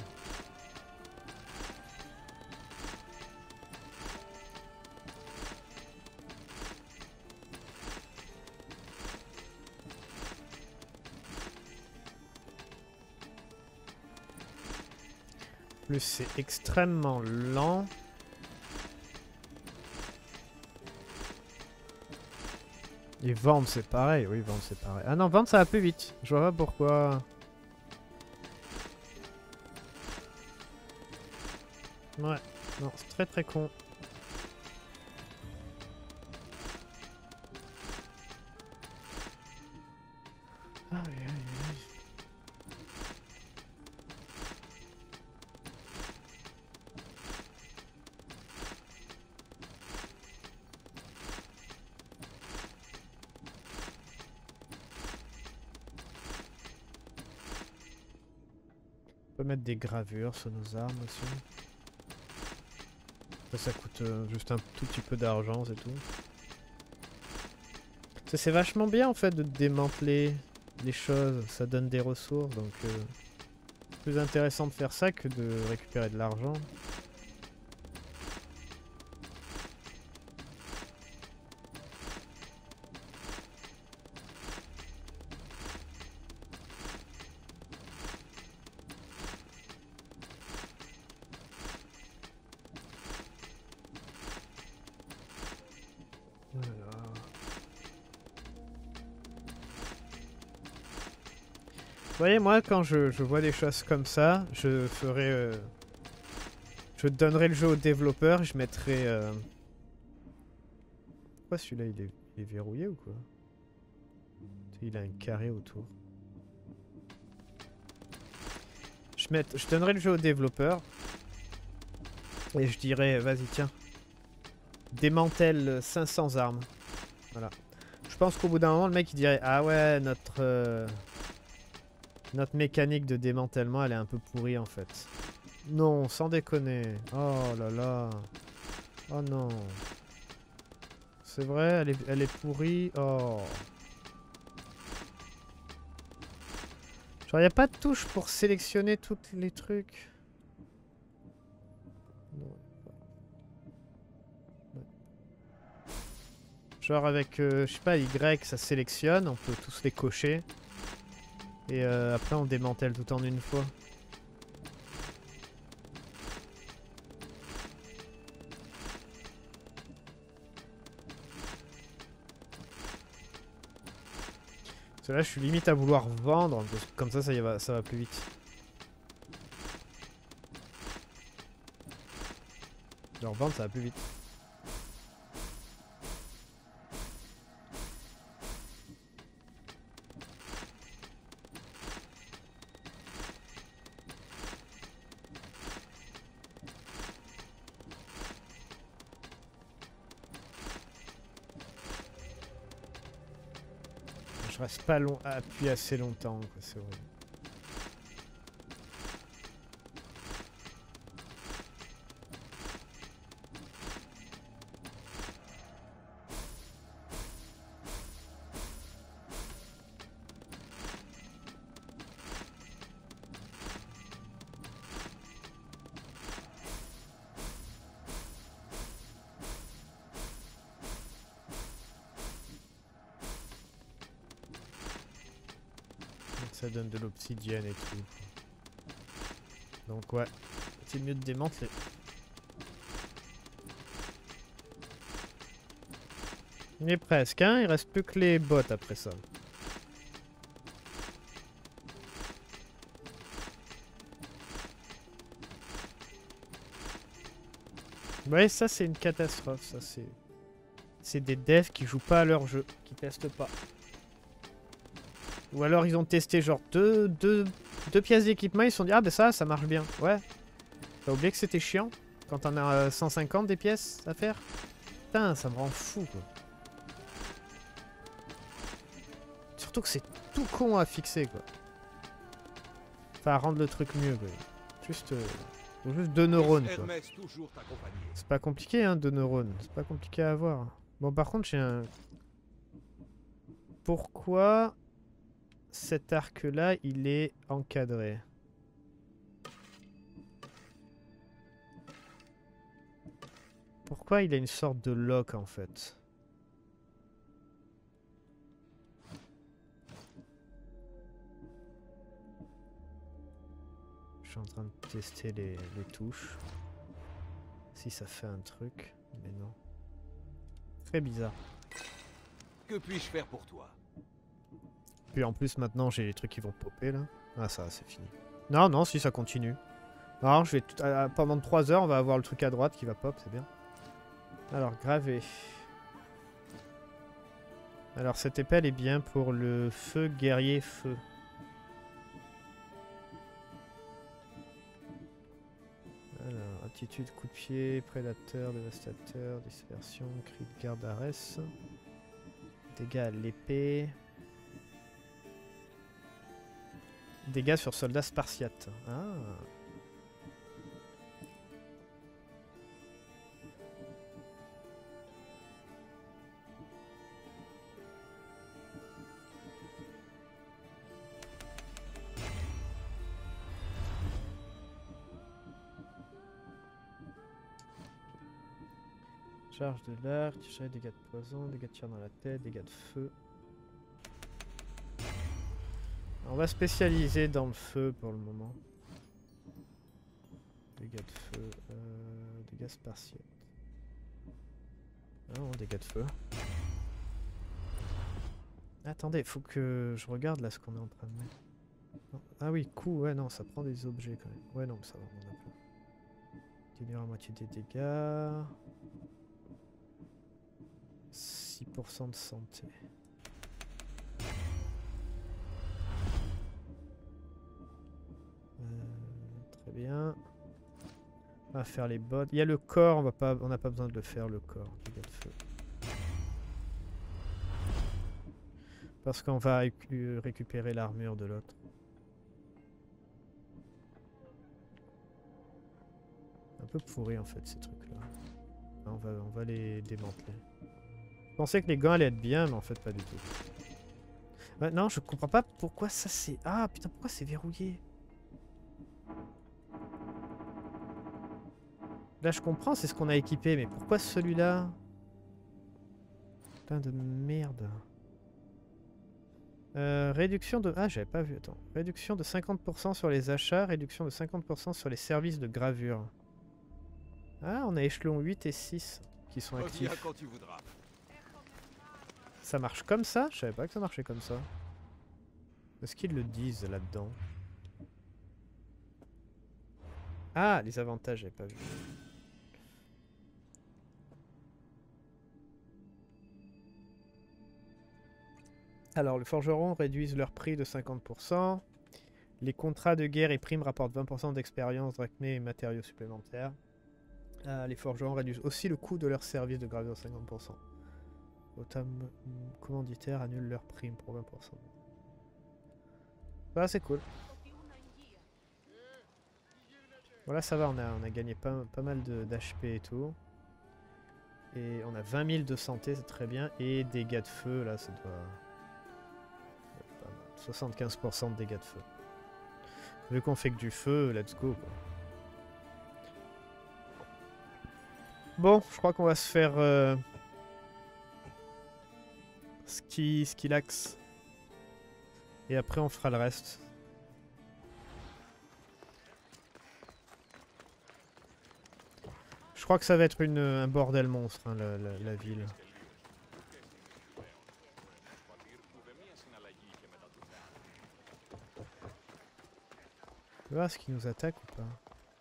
Plus c'est extrêmement lent. Et vendre c'est pareil, oui vendre c'est pareil. Ah non, vendre ça va plus vite, je vois pas pourquoi. Ouais, non, c'est très très con. Aïe aïe aïe. On peut mettre des gravures sur nos armes aussi. Ça, ça coûte euh, juste un tout petit peu d'argent, c'est tout. Ça, c'est vachement bien en fait de démanteler les choses, ça donne des ressources, donc euh, c'est plus intéressant de faire ça que de récupérer de l'argent. voyez, moi, quand je, je vois des choses comme ça, je ferai... Euh, je donnerai le jeu aux développeurs, je mettrai... Euh... Pourquoi celui-là, il est, il est verrouillé ou quoi? Il a un carré autour. Je, met... je donnerai le jeu aux développeurs. Et je dirais, vas-y, tiens. Démantèle cinq cents armes. Voilà. Je pense qu'au bout d'un moment, le mec, il dirait, ah ouais, notre... Euh... Notre mécanique de démantèlement, elle est un peu pourrie en fait. Non, sans déconner. Oh là là. Oh non. C'est vrai, elle est, elle est pourrie. Oh. Genre, il n'y a pas de touche pour sélectionner tous les trucs. Non. Ouais. Genre avec, euh, je sais pas, Y, ça sélectionne, on peut tous les cocher. Et euh, après on démantèle tout en une fois. Parce que là je suis limite à vouloir vendre, parce que comme ça ça, y va, ça va plus vite. Genre vendre ça va plus vite. Je reste pas long à appuyer assez longtemps, c'est vrai. Ça donne de l'obsidienne et tout. Donc ouais, c'est mieux de démanteler. Il est presque, hein, il reste plus que les bottes après ça. Ouais, ça c'est une catastrophe, ça c'est... C'est des devs qui jouent pas à leur jeu, qui testent pas. Ou alors ils ont testé genre deux, deux, deux pièces d'équipement, ils se sont dit ah ben ça, ça marche bien. Ouais. T'as oublié que c'était chiant quand t'en as euh, cent cinquante des pièces à faire? Putain, ça me rend fou quoi. Surtout que c'est tout con à fixer quoi. Enfin à rendre le truc mieux quoi. Juste, euh, juste deux neurones quoi. C'est pas compliqué hein, deux neurones. C'est pas compliqué à avoir. Bon par contre j'ai un... Pourquoi... Cet arc-là, il est encadré. Pourquoi il a une sorte de lock en fait? Je suis en train de tester les, les touches. Si ça fait un truc, mais non. Très bizarre. Que puis-je faire pour toi? Puis en plus maintenant j'ai les trucs qui vont popper là. Ah ça c'est fini. Non non si ça continue. Alors je vais tout, euh, pendant trois heures on va avoir le truc à droite qui va pop, c'est bien. Alors gravé. Alors cette épée elle est bien pour le feu guerrier feu. Alors attitude, coup de pied, prédateur, dévastateur, dispersion, cri de garde d'Arès. Dégâts à l'épée. Dégâts sur soldats spartiates. Ah. Charge de l'arc, tirage dégâts de poison, dégâts de tir dans la tête, dégâts de feu. On va spécialiser dans le feu pour le moment. Dégâts de feu, euh, dégâts spartiates. Ah non, dégâts de feu. Attendez, faut que je regarde là ce qu'on est en train de mettre. Ah oui, coup, ouais, non, ça prend des objets quand même. Ouais, non, mais ça va, on en a plein. Diminue à moitié des dégâts. six pour cent de santé. Euh, très bien. On va faire les bottes. Il y a le corps, on va pas, on n'a pas besoin de le faire, le corps. Dégâts de feu. Parce qu'on va récu- récupérer l'armure de l'autre. Un peu pourri en fait ces trucs-là. On va, on va les démanteler. Je pensais que les gants allaient être bien, mais en fait pas du tout. Ouais, non, je comprends pas pourquoi ça c'est... Ah putain, pourquoi c'est verrouillé? Là je comprends, c'est ce qu'on a équipé, mais pourquoi celui-là? Putain de merde. Euh, réduction de... Ah, j'avais pas vu, attends. Réduction de cinquante pour cent sur les achats, réduction de cinquante pour cent sur les services de gravure. Ah, on a échelon huit et six qui sont Reviens actifs. quand tu voudras. Ça marche comme ça? Je savais pas que ça marchait comme ça. Est-ce qu'ils le disent là-dedans? Ah, les avantages, j'avais pas vu. Alors, les forgerons réduisent leur prix de cinquante pour cent. Les contrats de guerre et primes rapportent vingt pour cent d'expérience, drachmés et matériaux supplémentaires. Euh, les forgerons réduisent aussi le coût de leur service de gravure de cinquante pour cent. Autom commanditaires annulent leurs primes pour vingt pour cent. Voilà, c'est cool. Voilà, ça va, on a, on a gagné pas, pas mal d'H P et tout. Et on a vingt mille de santé, c'est très bien. Et dégâts de feu, là, ça doit... soixante-quinze pour cent de dégâts de feu. Vu qu'on fait que du feu, let's go, quoi. Bon, je crois qu'on va se faire... Euh... Ski, Skilax. Et après, on fera le reste. Je crois que ça va être une, un bordel monstre, hein, la, la, la ville. Tu vois ce qui nous attaque ou pas?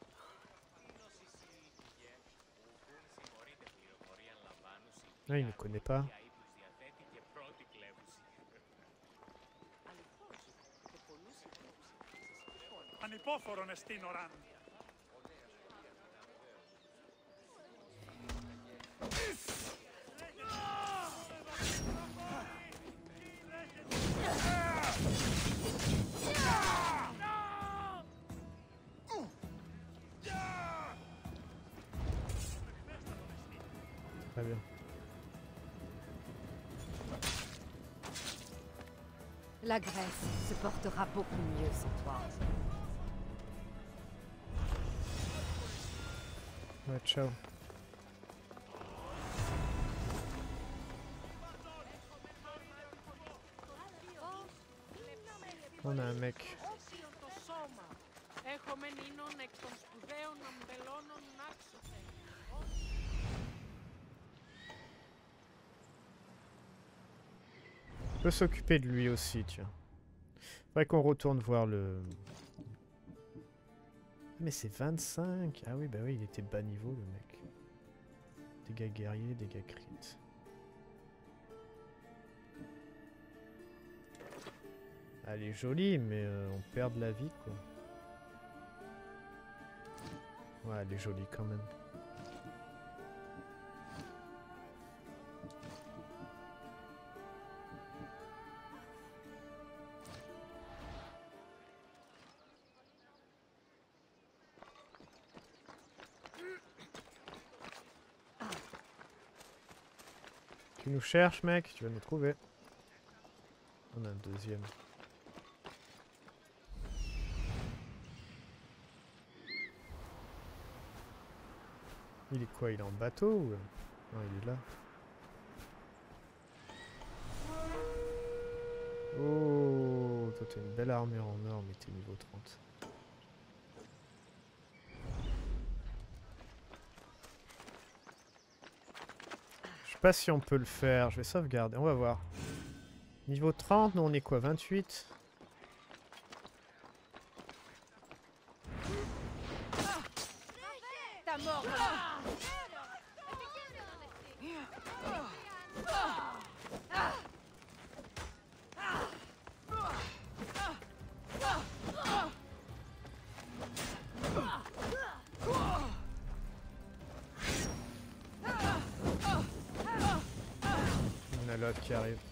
Ah, il ne connaît pas. Très bien. La Grèce se portera beaucoup mieux sans toi. Ouais, ciao. On a un mec. On peut s'occuper de lui aussi, tiens. Faudrait qu'on retourne voir le... Mais c'est vingt-cinq. Ah oui, bah oui, il était bas niveau, le mec. Dégâts guerriers, dégâts crit. Elle est jolie, mais euh, on perd de la vie, quoi. Ouais, elle est jolie quand même. Tu nous cherches, mec, tu vas nous trouver. On a un deuxième. Il est quoi? Il est en bateau ou... Non, il est là. Oh, toi t'as une belle armure en or, mais t'es niveau trente. Je sais pas si on peut le faire, je vais sauvegarder, on va voir. Niveau trente, nous on est quoi? vingt-huit? mort. On a l'autre qui arrive.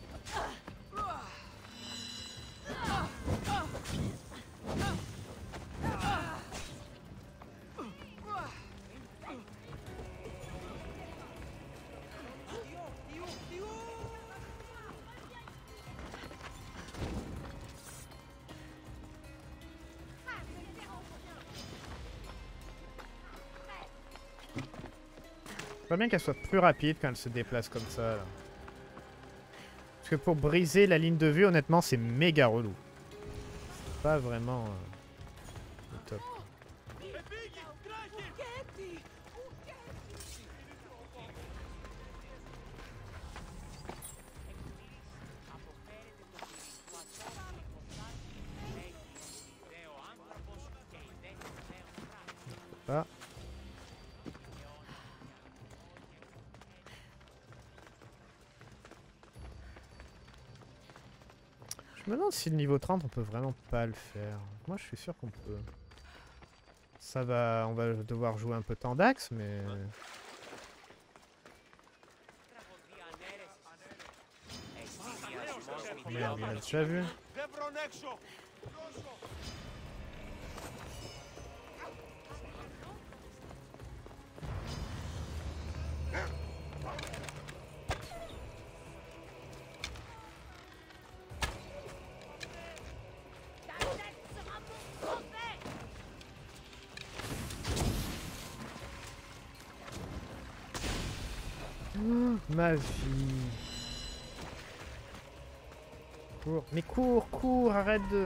Pas bien qu'elle soit plus rapide quand elle se déplace comme ça. Là. Parce que pour briser la ligne de vue, honnêtement, c'est méga relou. C'est pas vraiment euh, le top. Pas. Je me demande si le niveau trente on peut vraiment pas le faire. Moi je suis sûr qu'on peut. Ça va, on va devoir jouer un peu Tandax, mais... Oh merde, il a déjà vu. Ma vie. Cours. Mais cours, cours, arrête de...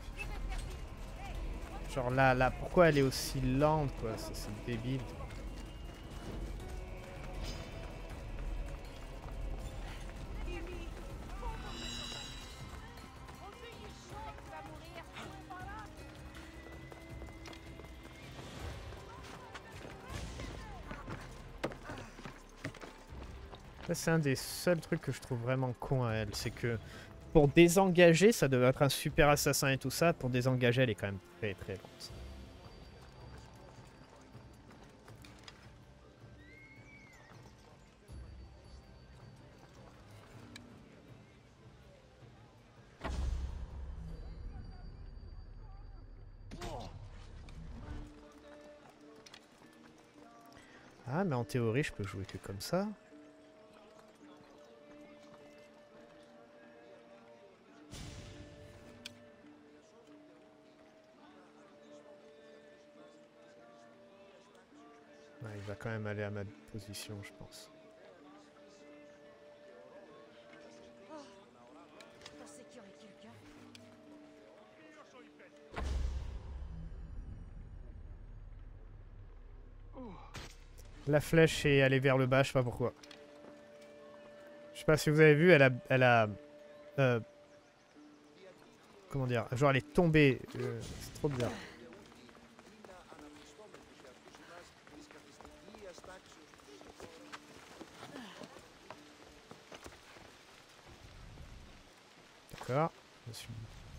Genre là, là, pourquoi elle est aussi lente, quoi? C'est débile. C'est un des seuls trucs que je trouve vraiment con à elle, c'est que pour désengager, ça devait être un super assassin et tout ça, pour désengager, elle est quand même très très lente. Ah, mais en théorie, je peux jouer que comme ça. Ouais, il va quand même aller à ma position, je pense. La flèche est allée vers le bas, je sais pas pourquoi. Je sais pas si vous avez vu, elle a... Elle a euh, comment dire? Genre elle est tombée. Euh, c'est trop bizarre. D'accord. Je suis...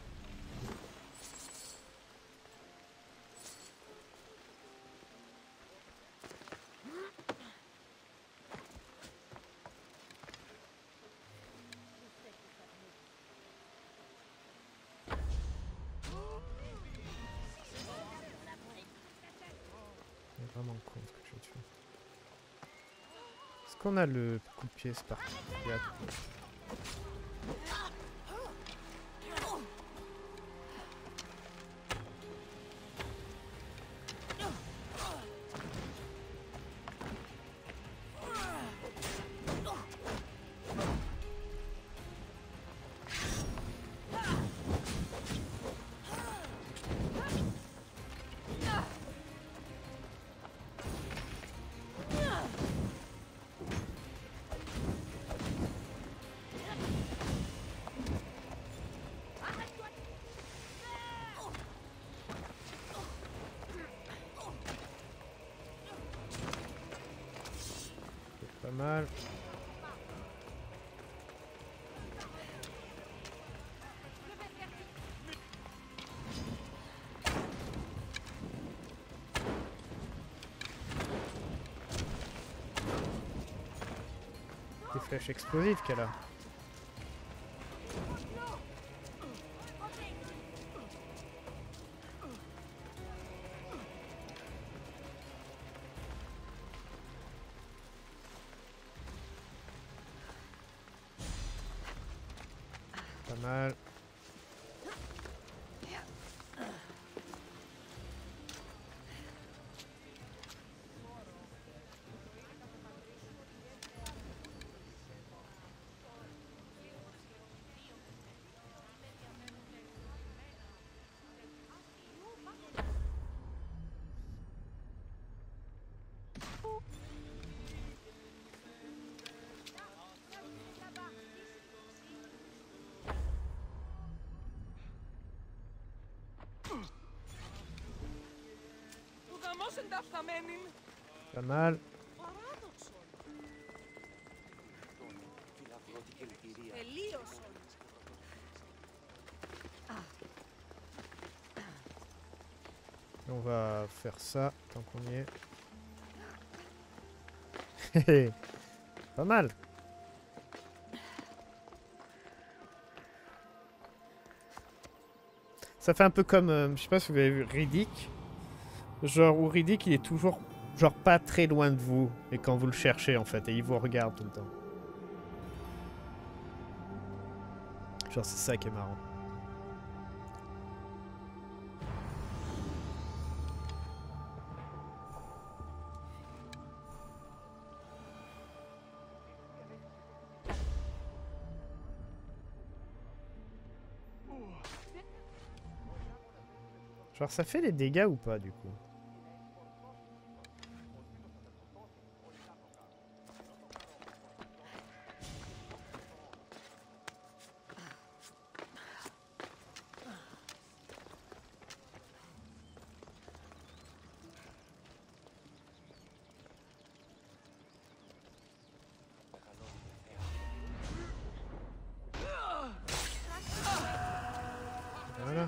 C'est vraiment con ce que je fais. Est-ce qu'on a le coup de pied Spartan? Pas mal. Des flèches explosives qu'elle a. Pas mal. Pas mal. On va faire ça tant qu'on y est. Pas mal. Ça fait un peu comme, euh, je sais pas si vous avez vu Riddick. Genre où Riddick il est toujours genre pas très loin de vous. Et quand vous le cherchez en fait. Et il vous regarde tout le temps. Genre c'est ça qui est marrant. Genre ça fait des dégâts ou pas du coup? Voilà.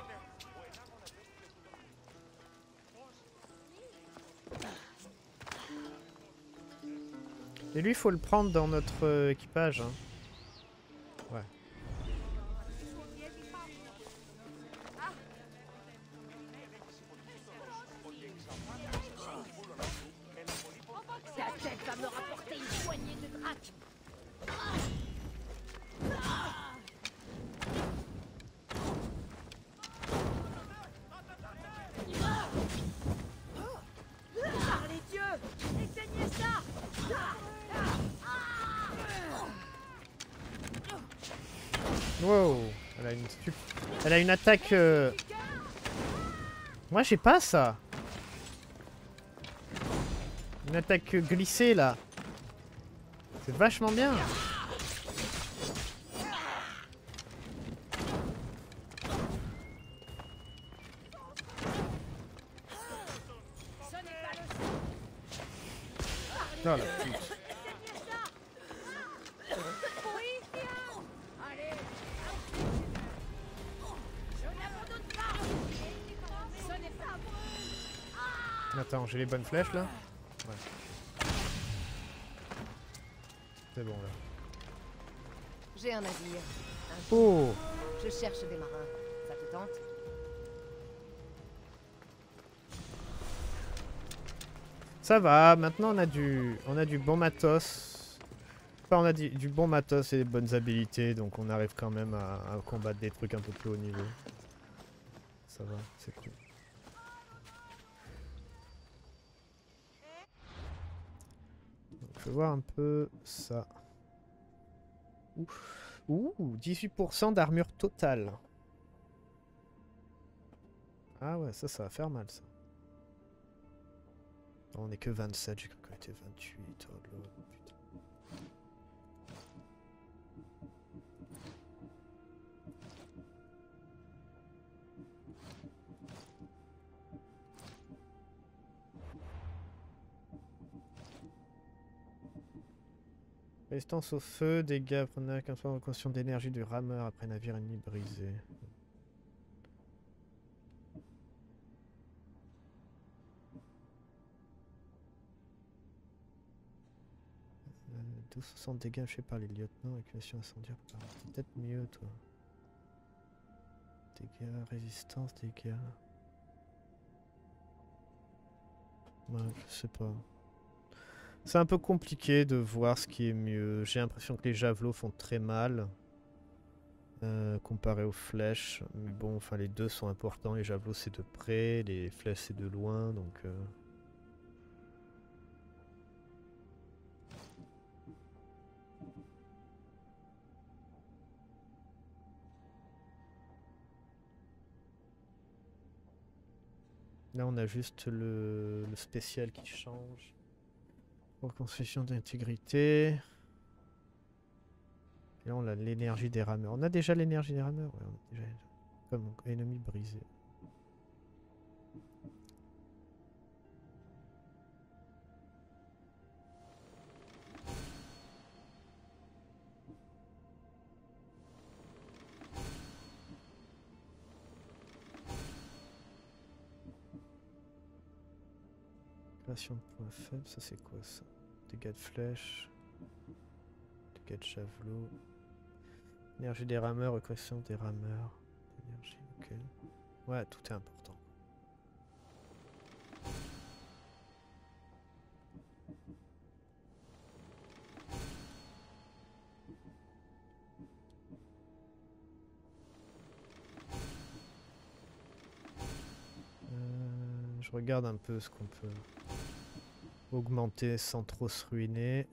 Et lui, il faut le prendre dans notre euh, équipage. Hein. Ouais. La tête va me rapporter une poignée de dracs. Par les dieux, éteignez ça. Wow. Elle a une, stup... Elle a une attaque... Euh... Moi, j'ai pas ça. Une attaque glissée, là. C'est vachement bien. Oh la pute. Attends, j'ai les bonnes flèches là? Ouais. C'est bon là. J'ai un navire. Un Oh! Je cherche des marins. Ça te tente? Ça va, maintenant on a du, on a du bon matos. Enfin, on a du, du bon matos et des bonnes habilités, donc on arrive quand même à, à combattre des trucs un peu plus haut niveau. Ça va, c'est cool. Donc, je vais voir un peu ça. Ouh, Ouh dix-huit pour cent d'armure totale. Ah ouais, ça, ça va faire mal ça. Non, on est que vingt-sept, j'ai cru qu'on était vingt-huit. Oh là, putain. Résistance au feu, dégâts, prenez quinze fois reconstruction d'énergie du rameur après navire ennemi brisé. Euh, douze soixante dégâts faits par les lieutenants, accumulation incendiaire. C'est peut-être mieux, toi. Dégâts, résistance, dégâts. Ouais, je sais pas. C'est un peu compliqué de voir ce qui est mieux. J'ai l'impression que les javelots font très mal. Euh, comparé aux flèches. Mais bon, enfin les deux sont importants. Les javelots c'est de près, les flèches c'est de loin. Donc... Euh... Là on a juste le, le spécial qui change. Reconstruction d'intégrité. Et là on a l'énergie des rameurs. On a déjà l'énergie des rameurs. Ouais, on a déjà... Comme ennemi brisé. Création de points faibles, ça c'est quoi ça? Dégâts de flèche, dégâts de javelot, énergie des rameurs, reconnaissance des rameurs, énergie, ok. Ouais, tout est important. Euh, je regarde un peu ce qu'on peut augmenter sans trop se ruiner.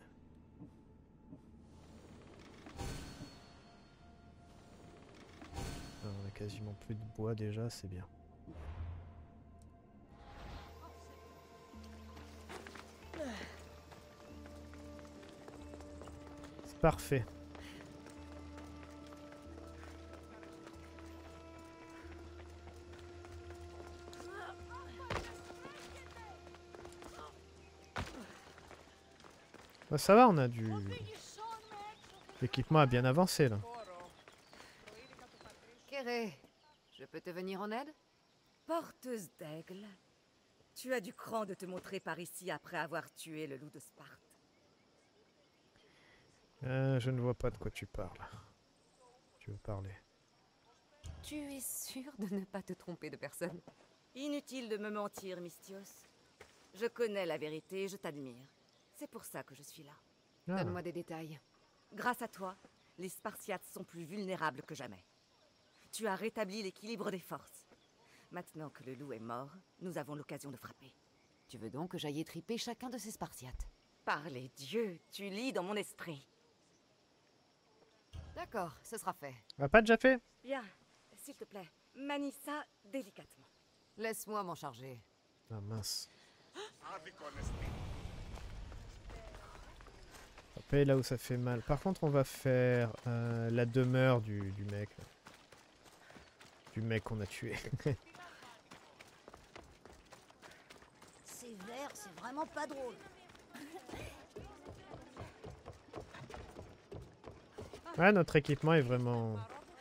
Alors, on a quasiment plus de bois déjà, c'est bien. C'est parfait. Bah, ça va, on a du... L'équipement a bien avancé là. Kéré, je peux te venir en aide? Porteuse d'aigle, tu as du cran de te montrer par ici après avoir tué le loup de Sparte. Euh, je ne vois pas de quoi tu parles. Tu veux parler? Tu es sûr de ne pas te tromper de personne? Inutile de me mentir, Mystios. Je connais la vérité et je t'admire. C'est pour ça que je suis là. Ah. Donne-moi des détails. Grâce à toi, les Spartiates sont plus vulnérables que jamais. Tu as rétabli l'équilibre des forces. Maintenant que le loup est mort, nous avons l'occasion de frapper. Tu veux donc que j'aille étriper chacun de ces Spartiates? Par les dieux, tu lis dans mon esprit. D'accord, ce sera fait. On a pas déjà fait? Bien, s'il te plaît, manie ça délicatement. Laisse-moi m'en charger. Ah mince. Taper là où ça fait mal. Par contre, on va faire euh, la demeure du, du mec. Là. Du mec qu'on a tué. Ces vers, c'est vraiment pas drôle. Ouais, notre équipement est vraiment...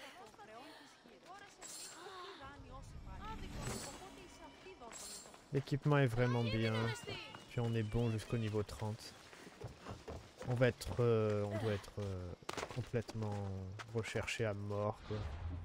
L'équipement est vraiment bien. Puis on est bon jusqu'au niveau trente. On va être... Euh, on doit être euh, complètement recherché à mort, quoi.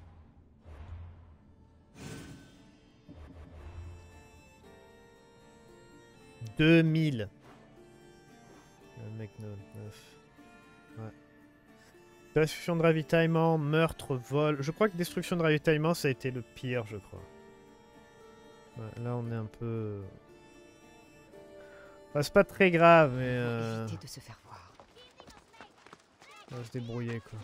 deux mille. Le mec neuf. Ouais. Destruction de ravitaillement, meurtre, vol. Je crois que destruction de ravitaillement, ça a été le pire, je crois. Ouais, là, on est un peu... Enfin, c'est pas très grave, mais... Euh... Éviter de se faire voir. On va se débrouiller, quoi.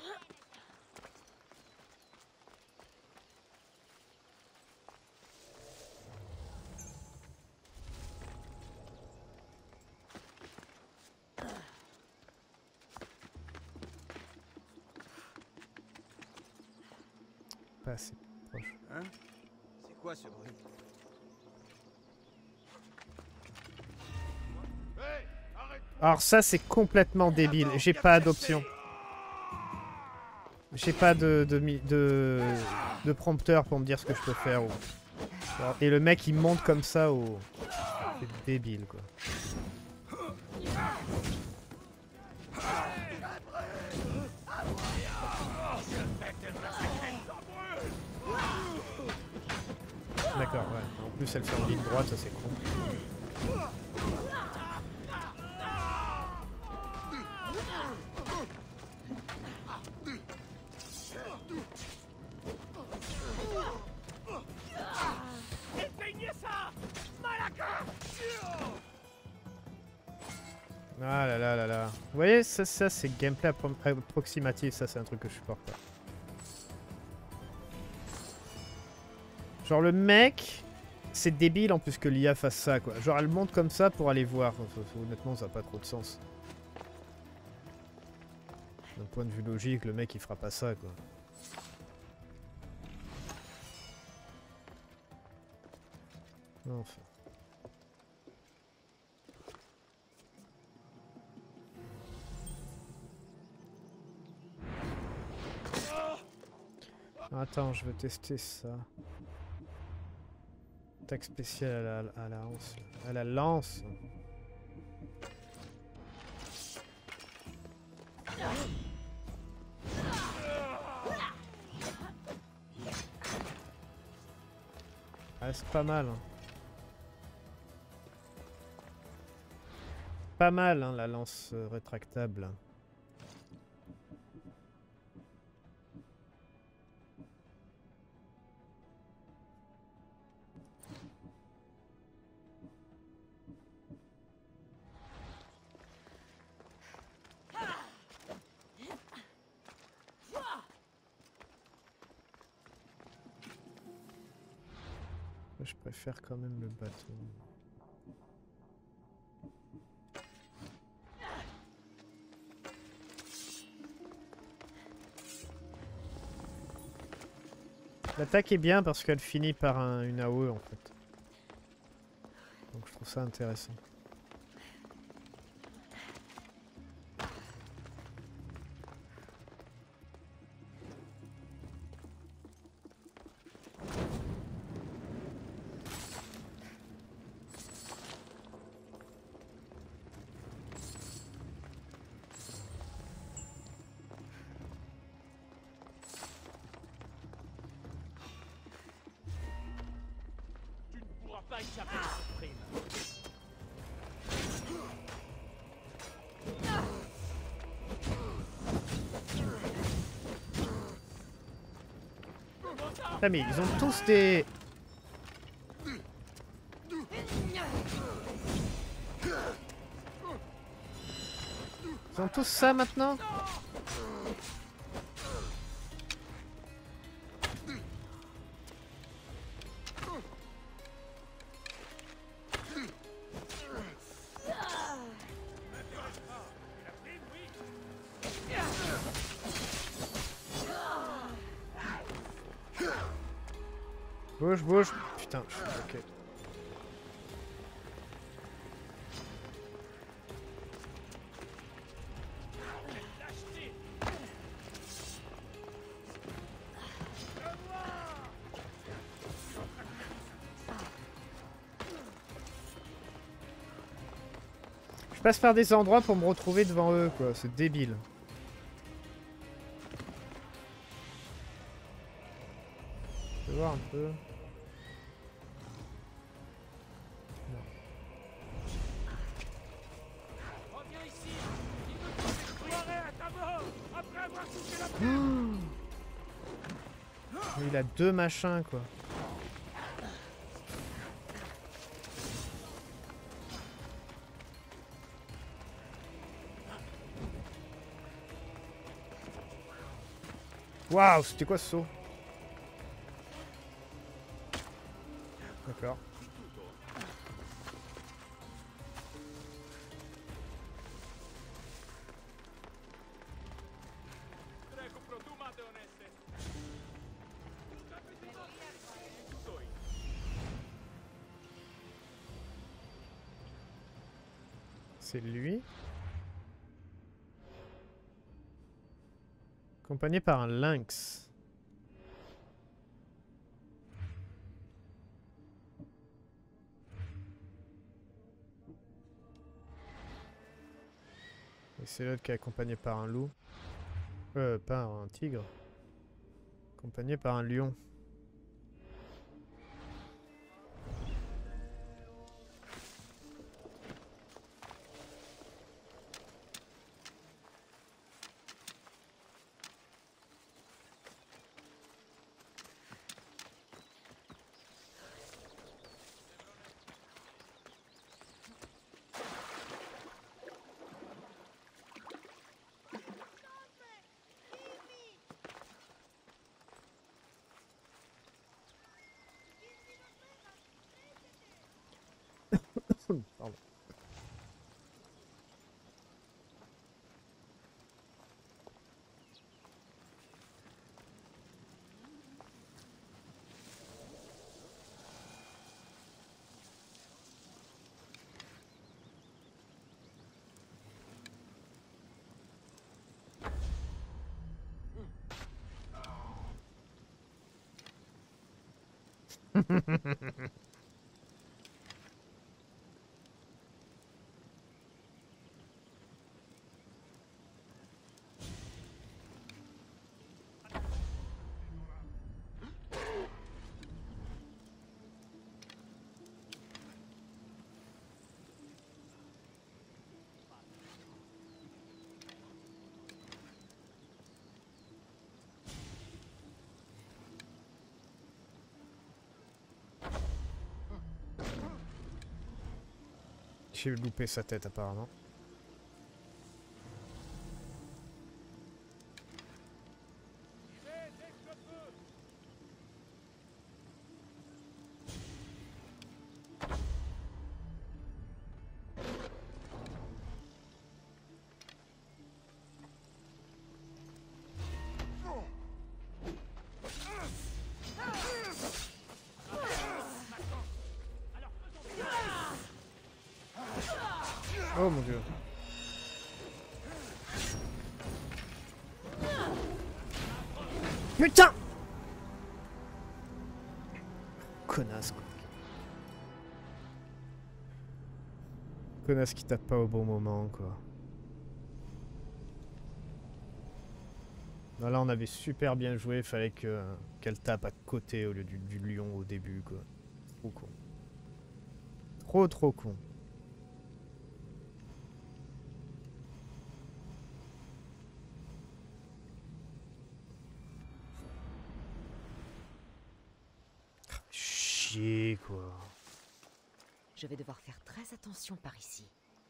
Pas assez proche. Hein? C'est quoi ce bruit? Hey, arrête! Alors ça c'est complètement débile. J'ai pas d'option. J'ai pas de de, de de prompteur pour me dire ce que je peux faire. Ou... Et le mec il monte comme ça au... C'est débile quoi. D'accord, ouais. En plus elle fait en ligne droite, ça c'est con. Ah là là là là. Vous voyez, ça, ça c'est gameplay appro approximatif, ça c'est un truc que je supporte pas. Genre le mec, c'est débile en plus que l'I A fasse ça quoi. Genre elle monte comme ça pour aller voir. Enfin, honnêtement ça n'a pas trop de sens. D'un point de vue logique, le mec il fera pas ça quoi. Enfin. Attends, je veux tester ça. Attaque spéciale à la, à la lance. À la lance. Ah, c'est pas mal. Hein. Pas mal, hein, la lance euh, rétractable. Je préfère quand même le bateau. L'attaque est bien parce qu'elle finit par un, une A O E en fait. Donc je trouve ça intéressant. Ah mais ils ont tous des... Ils ont tous ça maintenant? Bouge, bouge. Putain, ok. Je passe par des endroits pour me retrouver devant eux, quoi. C'est débile. Je vais voir un peu. Il a deux machins quoi. Waouh, c'était quoi ce saut? D'accord. C'est lui. Accompagné par un lynx. Et c'est l'autre qui est accompagné par un loup. Euh, pas un tigre. Accompagné par un lion. Pardon. J'ai loupé sa tête apparemment. Oh mon dieu. Putain! Connasse quoi. Connasse qui tape pas au bon moment quoi. Non, là on avait super bien joué, fallait que qu'elle tape à côté au lieu du, du lion au début quoi. Trop con. Trop trop con. Chier quoi. Je vais devoir faire très attention par ici.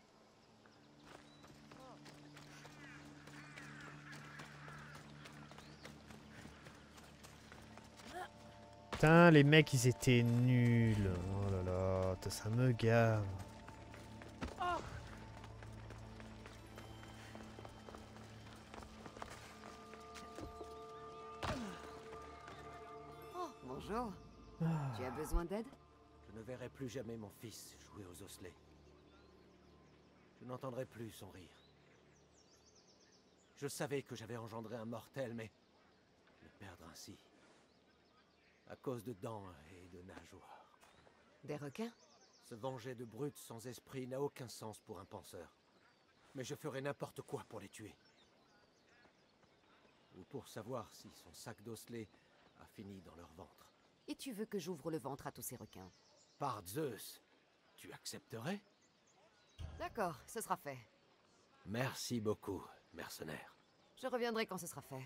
Putain, les mecs ils étaient nuls. Oh là là, ça me gave. Oh, bonjour. Ah. Tu as besoin d'aide? Je ne verrai plus jamais mon fils jouer aux osselets. Je n'entendrai plus son rire. Je savais que j'avais engendré un mortel, mais le perdre ainsi, à cause de dents et de nageoires. Des requins? Se venger de brutes sans esprit n'a aucun sens pour un penseur. Mais je ferai n'importe quoi pour les tuer. Ou pour savoir si son sac d'osselets a fini dans leur ventre. Et tu veux que j'ouvre le ventre à tous ces requins? Par Zeus, tu accepterais? D'accord, ce sera fait. Merci beaucoup, mercenaire. Je reviendrai quand ce sera fait.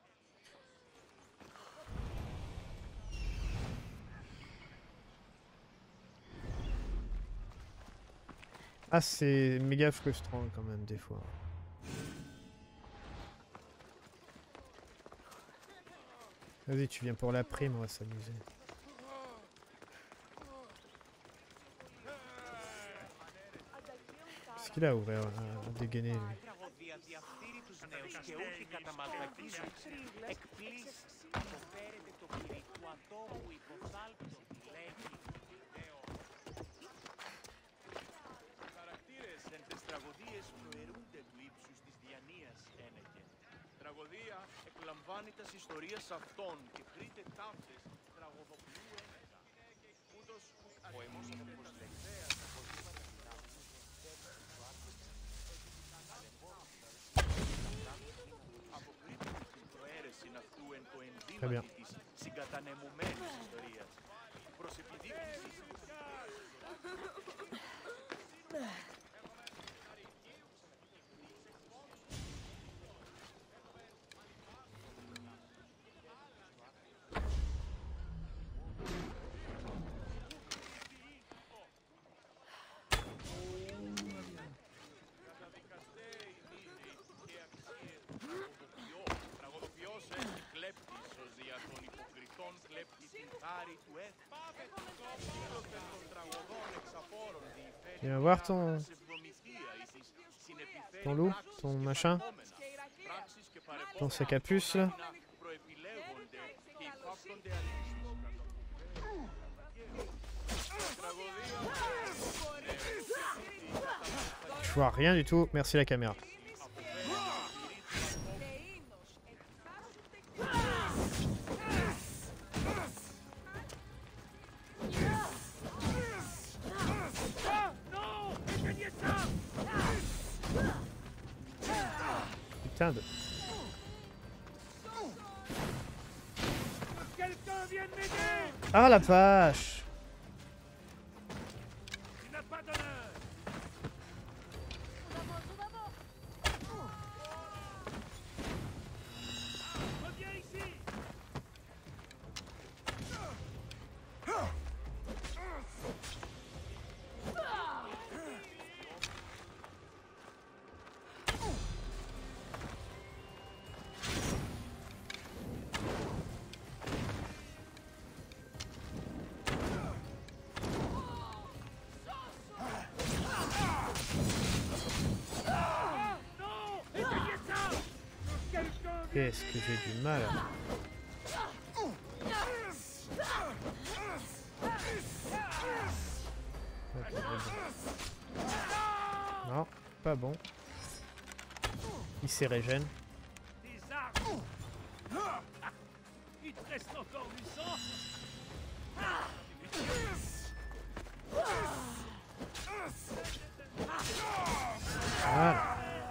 Ah, c'est méga frustrant quand même des fois. Vas-y, tu viens pour la prime, on va s'amuser. Qu'est-ce qu'il a à ouvrir, à dégainer lui? τραγωδία εκλαμβάνει τις ιστορίες αυτών και κρείται τάφτες τραγωδοποιού ένεκα. Ούτως ο αιμός από προσδεχτέας αποδείγματα αποκρύπτει την προαίρεση αυτού εν το ενδύματι της συγκατανεμουμένης ιστορίας. Προς επιδείξεις Viens voir ton... ton loup, ton machin, ton sac à puce là. Je vois rien du tout, merci la caméra. Putain de... Ah la vache! Qu'est-ce que j'ai du mal. Okay, bon. Non, pas bon. Il s'est régène. Il te reste encore du sang. Voilà.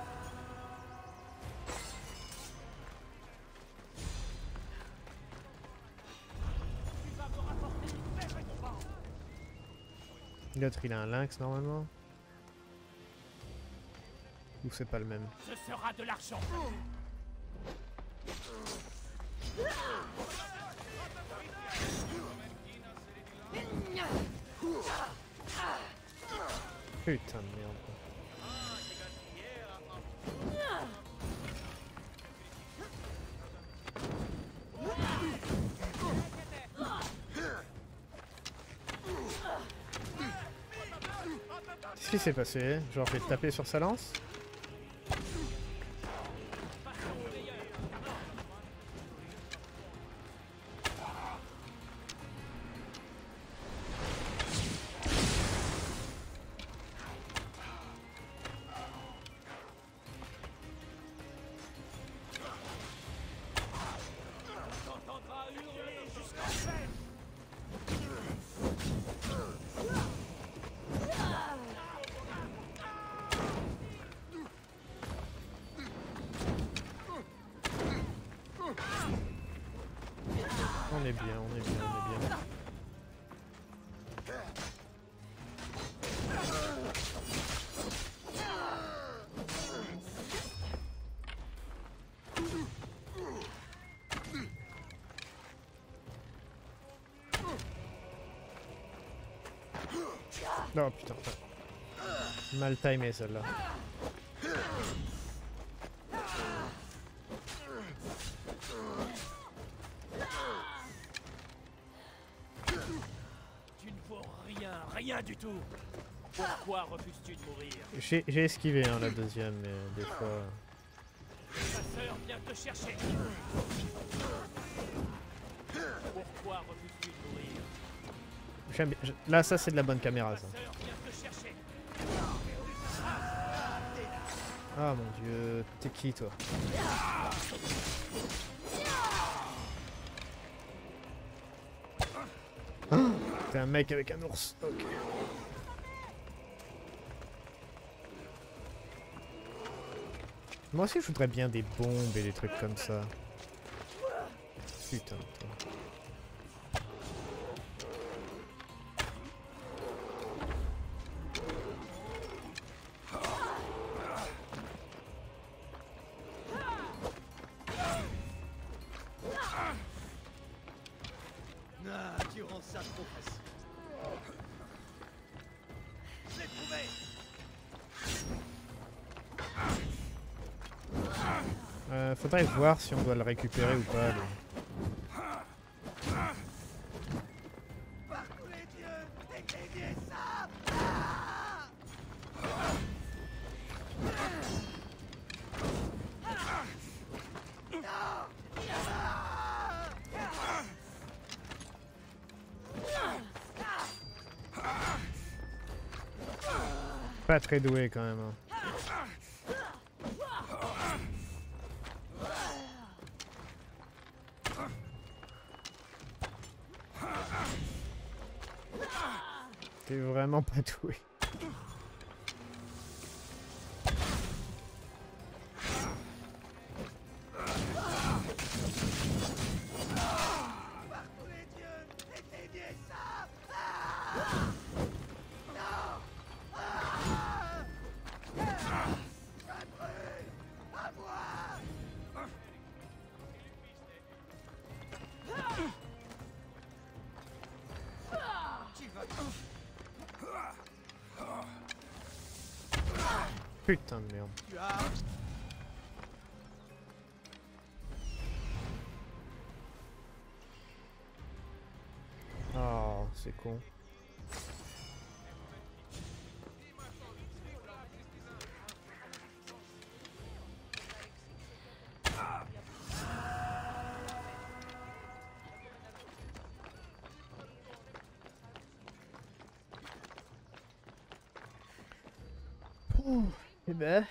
L'autre il a un lynx normalement. Ou c'est pas le même? Ce sera de l'argent. Putain de merde. Qu'est-ce qui s'est passé? Genre j'ai tapé sur sa lance? On est bien, on est bien, on est bien. Non, putain. Mal timé celle-là. Tu ne vaux rien, rien du tout. Pourquoi refuses-tu de mourir? J'ai esquivé hein, la deuxième, mais des fois... Ta sœur vient te chercher. Pourquoi refuses-tu de mourir? J'aime bien. Je- Là, ça, c'est de la bonne caméra, ça. Ta sœur vient te chercher. Ah mon dieu, t'es qui toi? Ah, t'es un mec avec un ours. Ok. Moi aussi je voudrais bien des bombes et des trucs comme ça. Putain. Putain. Ah, tu rends ça trop facile. Je l'ai trouvé. Euh, faudrait voir si on doit le récupérer ou pas. Lui. Par tous les dieux, éteignez ça. Pas très doué quand même. Hein. T'es vraiment pas doué. Putain de merde. Oh, c'est con. Ouh, eh ben.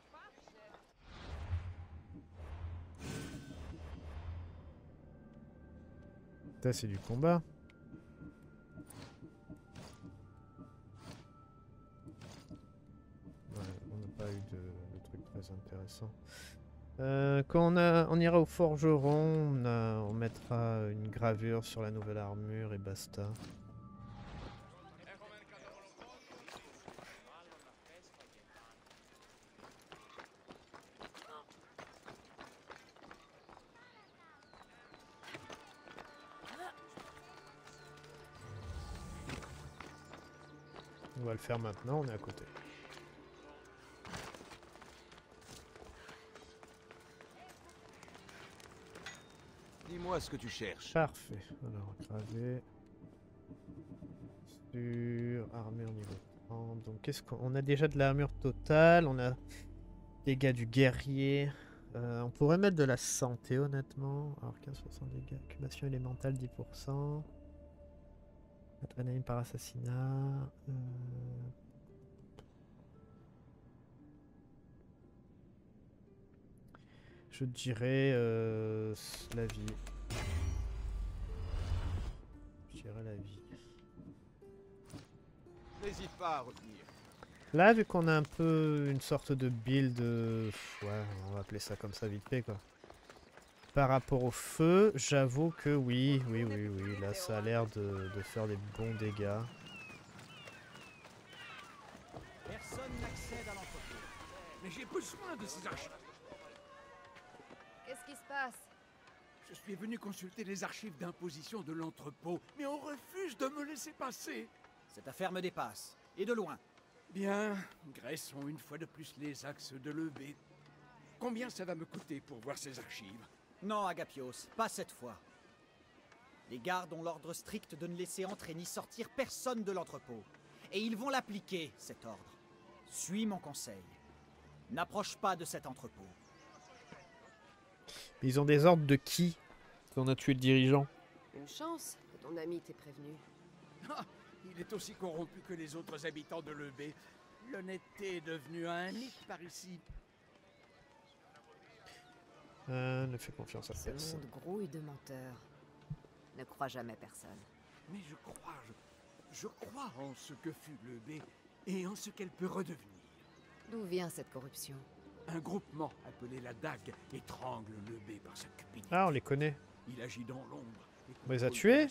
Ça c'est du combat. Ouais, on n'a pas eu de, de trucs très intéressants. Euh, quand on, a, on ira au forgeron, on, a, on mettra une gravure sur la nouvelle armure et basta. On va le faire maintenant, on est à côté. Dis-moi ce que tu cherches. Parfait. Alors, gravé. Sur armure niveau trente. Donc, qu'est-ce qu'on on a déjà de l'armure totale. On a dégâts du guerrier. Euh, on pourrait mettre de la santé, honnêtement. Alors, quinze pour cent de dégâts. Accumulation élémentale, dix pour cent. Adrénaline par assassinat. Euh... Je dirais euh, la vie. Je dirais la vie. N'hésite pas à retenir. Là, vu qu'on a un peu une sorte de build, euh, ouais, on va appeler ça comme ça vite fait quoi. Par rapport au feu, j'avoue que oui, oui, oui, oui, là ça a l'air de, de faire des bons dégâts. Personne n'accède à l'entrepôt. Mais j'ai besoin de ces archives. Qu'est-ce qui se passe? Je suis venu consulter les archives d'imposition de l'entrepôt, mais on refuse de me laisser passer. Cette affaire me dépasse, et de loin. Bien, graissons une fois de plus les axes de levée. Combien ça va me coûter pour voir ces archives? Non, Agapios, pas cette fois. Les gardes ont l'ordre strict de ne laisser entrer ni sortir personne de l'entrepôt. Et ils vont l'appliquer, cet ordre. Suis mon conseil. N'approche pas de cet entrepôt. Ils ont des ordres de qui? On a tué le dirigeant. Une chance que ton ami t'ait prévenu. Ah, il est aussi corrompu que les autres habitants de Lebé. L'honnêteté est devenue un mythe par ici. Euh, ne fais confiance à Ce personne. monde grouille de menteurs. Ne crois jamais personne. Mais je crois, je, je crois en ce que fut le B et en ce qu'elle peut redevenir. D'où vient cette corruption? Un groupement appelé la Dague étrangle le B par sa cupidité. Ah, on les connaît. Il agit dans l'ombre. On les a tués?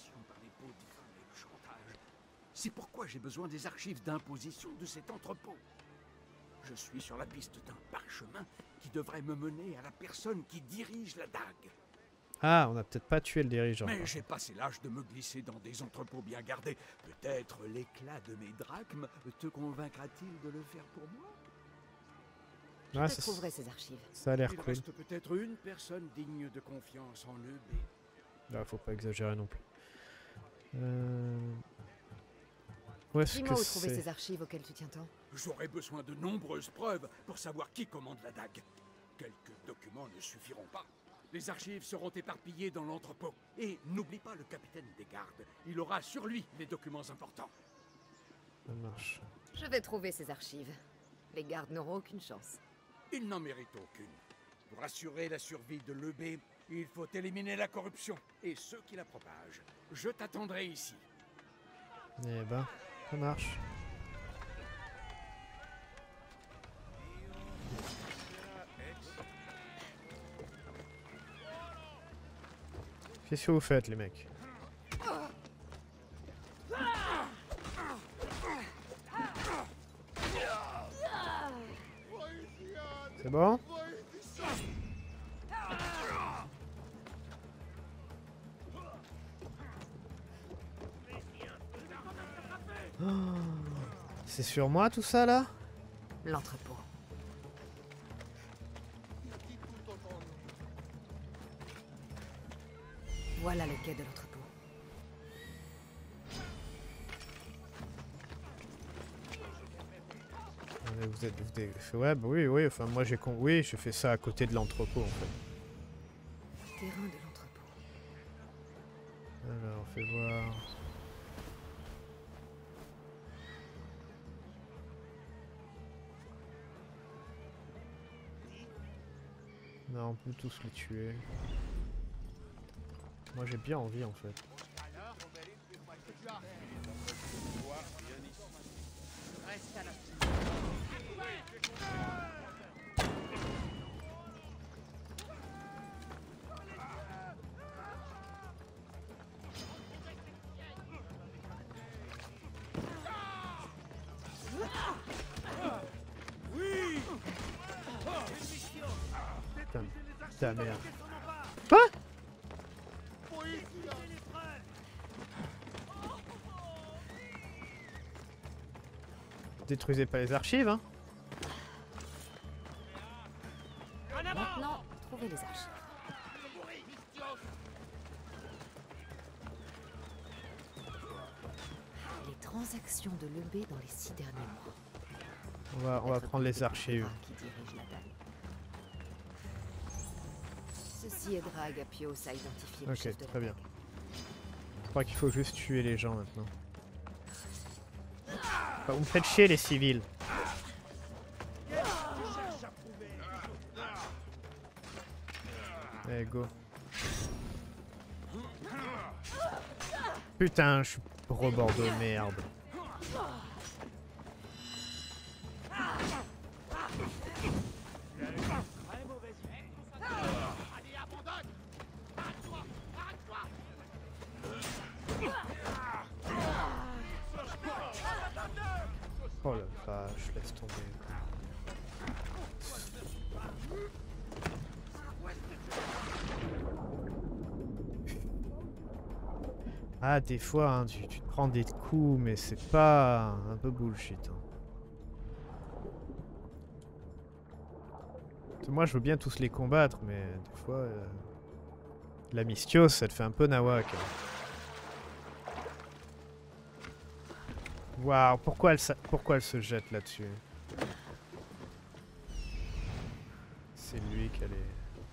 C'est pourquoi j'ai besoin des archives d'imposition de cet entrepôt. Je suis sur la piste d'un parchemin qui devrait me mener à la personne qui dirige la Dague. Ah, on a peut-être pas tué le dirigeant. Mais j'ai passé l'âge de me glisser dans des entrepôts bien gardés. Peut-être l'éclat de mes drachmes te convaincra-t-il de le faire pour moi? Je Ah, te ça, trouverai ces archives. ça a l'air Il cool. reste peut-être une personne digne de confiance en E B. Là, faut pas exagérer non plus. Euh... Où est-ce Dis-moi que où trouver c'est? ces archives auxquelles tu tiens tant. J'aurai besoin de nombreuses preuves pour savoir qui commande la Dague. Quelques documents ne suffiront pas. Les archives seront éparpillées dans l'entrepôt. Et n'oublie pas le capitaine des gardes. Il aura sur lui les documents importants. Ça marche. Je vais trouver ces archives. Les gardes n'auront aucune chance. Il n'en mérite aucune. Pour assurer la survie de l'E B, il faut éliminer la corruption et ceux qui la propagent. Je t'attendrai ici. Eh ben, ça marche. Qu'est-ce que vous faites, les mecs? C'est bon? Oh, c'est sur moi tout ça là? L'entrepôt. Voilà le quai de l'entrepôt. Mais Vous êtes, vous êtes- ouais, bah oui, oui, enfin moi j'ai con... oui, je fais ça à côté de l'entrepôt en fait. Terrain de l'entrepôt. Alors, fais voir. Non, on peut tous les tuer. Moi j'ai bien envie en fait. Reste à la... Putain, putain merde. Quoi? Détruisez pas les archives, hein. Maintenant, trouvez les archives. Les transactions de l'E B dans les six derniers mois. On va, on va prendre les archives. Qui dirige la dalle. Ceci aidera Agapios à identifier le Ok, chef de la très bien. dague. Je crois qu'il faut juste tuer les gens maintenant. Enfin, vous me faites chier les civils. Allez, go. Putain, je suis rebord de merde. Oh la vache, laisse tomber. Ah, des fois, hein, tu, tu te prends des coups, mais c'est pas un peu bullshit. Hein. Moi, je veux bien tous les combattre, mais des fois, euh, la Mystios, ça te fait un peu nawak. Hein. Waouh, pourquoi elle, pourquoi elle se jette là-dessus? C'est lui qu'elle est...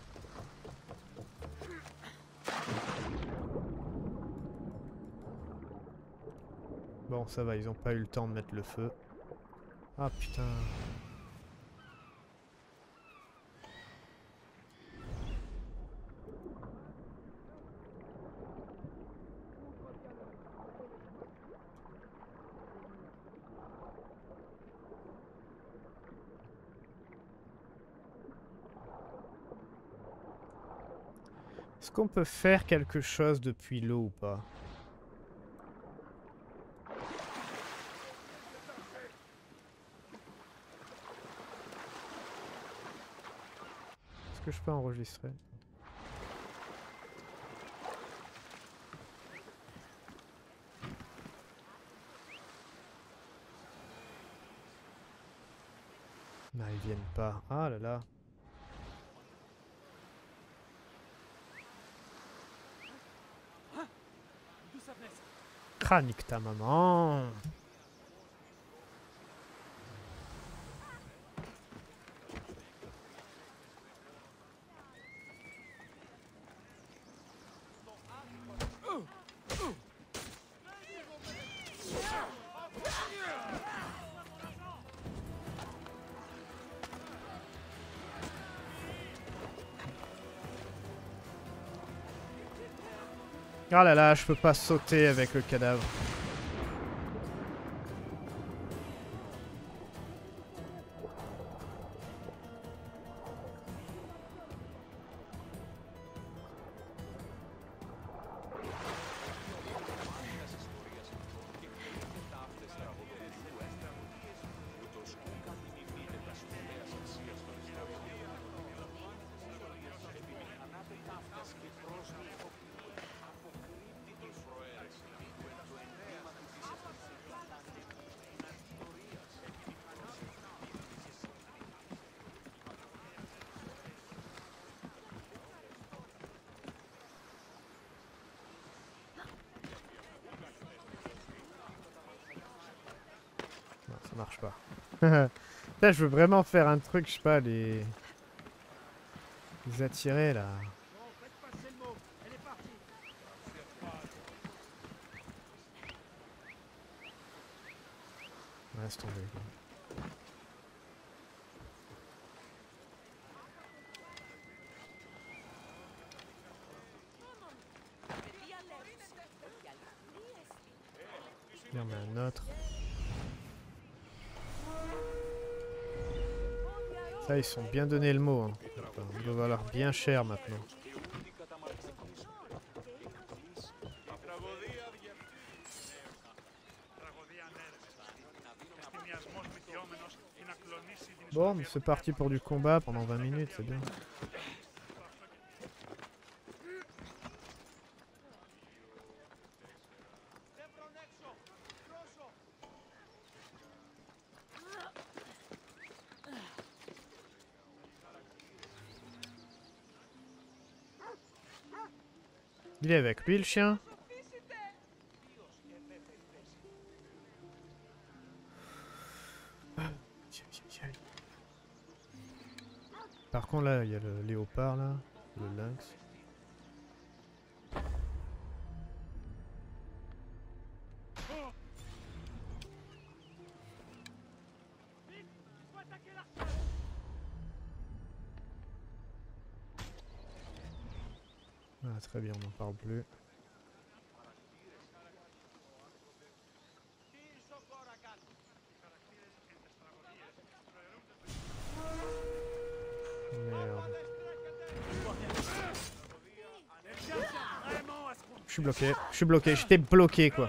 Bon, ça va, ils ont pas eu le temps de mettre le feu. Ah putain. Est-ce qu'on peut faire quelque chose depuis l'eau ou pas? Est-ce que je peux enregistrer? Non, ils viennent pas. Ah là là. Cranique ta maman. Oh là là, je peux pas sauter avec le cadavre. Ça marche pas. Là, je veux vraiment faire un truc, je sais pas, les... les attirer là. Laisse tomber. Quoi. Il y en a un autre. Ça, ils sont bien donné le mot. Hein. Il doit valoir bien cher maintenant. Bon, c'est parti pour du combat pendant vingt minutes, c'est bien. Il est avec lui le chien. Par contre là il y a le léopard là, le lynx. Ah, très bien, on n'en parle plus. Merde. Je suis bloqué, je suis bloqué, j'étais bloqué quoi.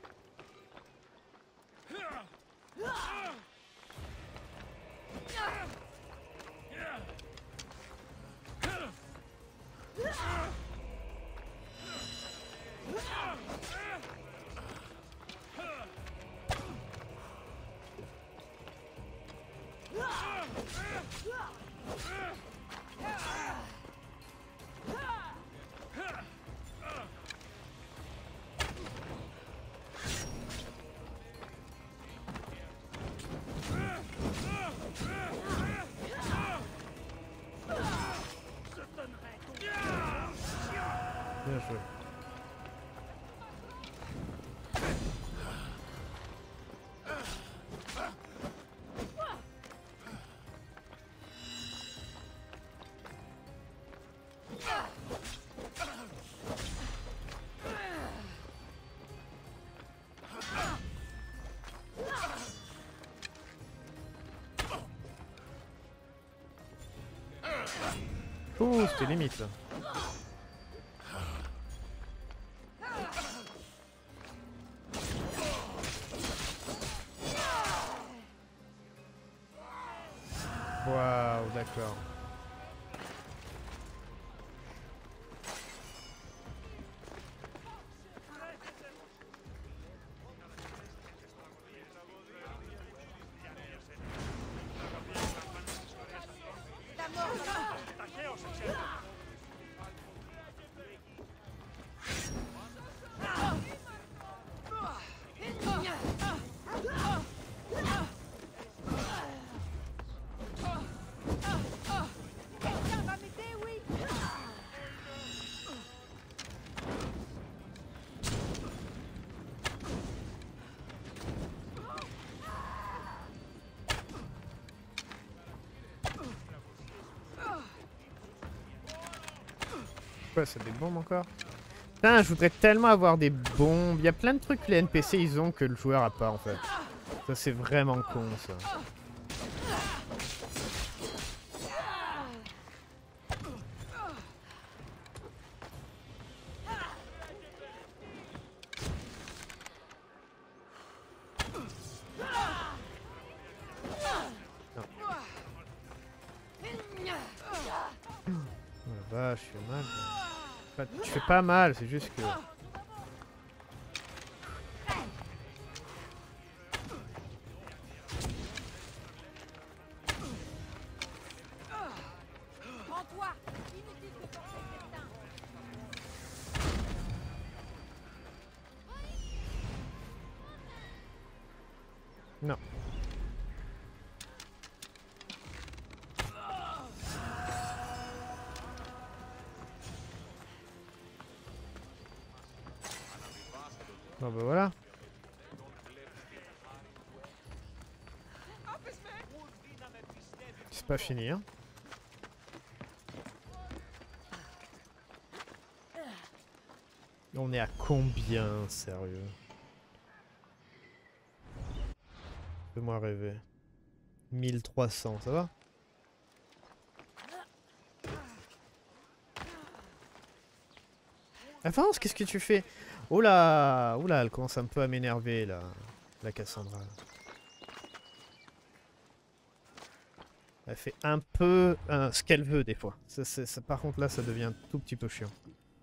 Bien joué. Ouh, c'était limite là. Waouh, d'accord. Quoi, c'est des bombes encore? Putain, je voudrais tellement avoir des bombes. Il y a plein de trucs que les N P C ils ont que le joueur a pas en fait. Ça c'est vraiment con ça. Ah, je fais mal. Enfin, je fais pas mal, c'est juste que... Non. Bon bah voilà. C'est pas fini hein. On est à combien, sérieux? Fais-moi rêver. mille trois cents, ça va? Avance, qu'est-ce que tu fais? Oh là, oh là, elle commence un peu à m'énerver là, la Cassandra. Elle fait un peu euh, ce qu'elle veut des fois. Ça, ça, ça, par contre là, ça devient un tout petit peu chiant.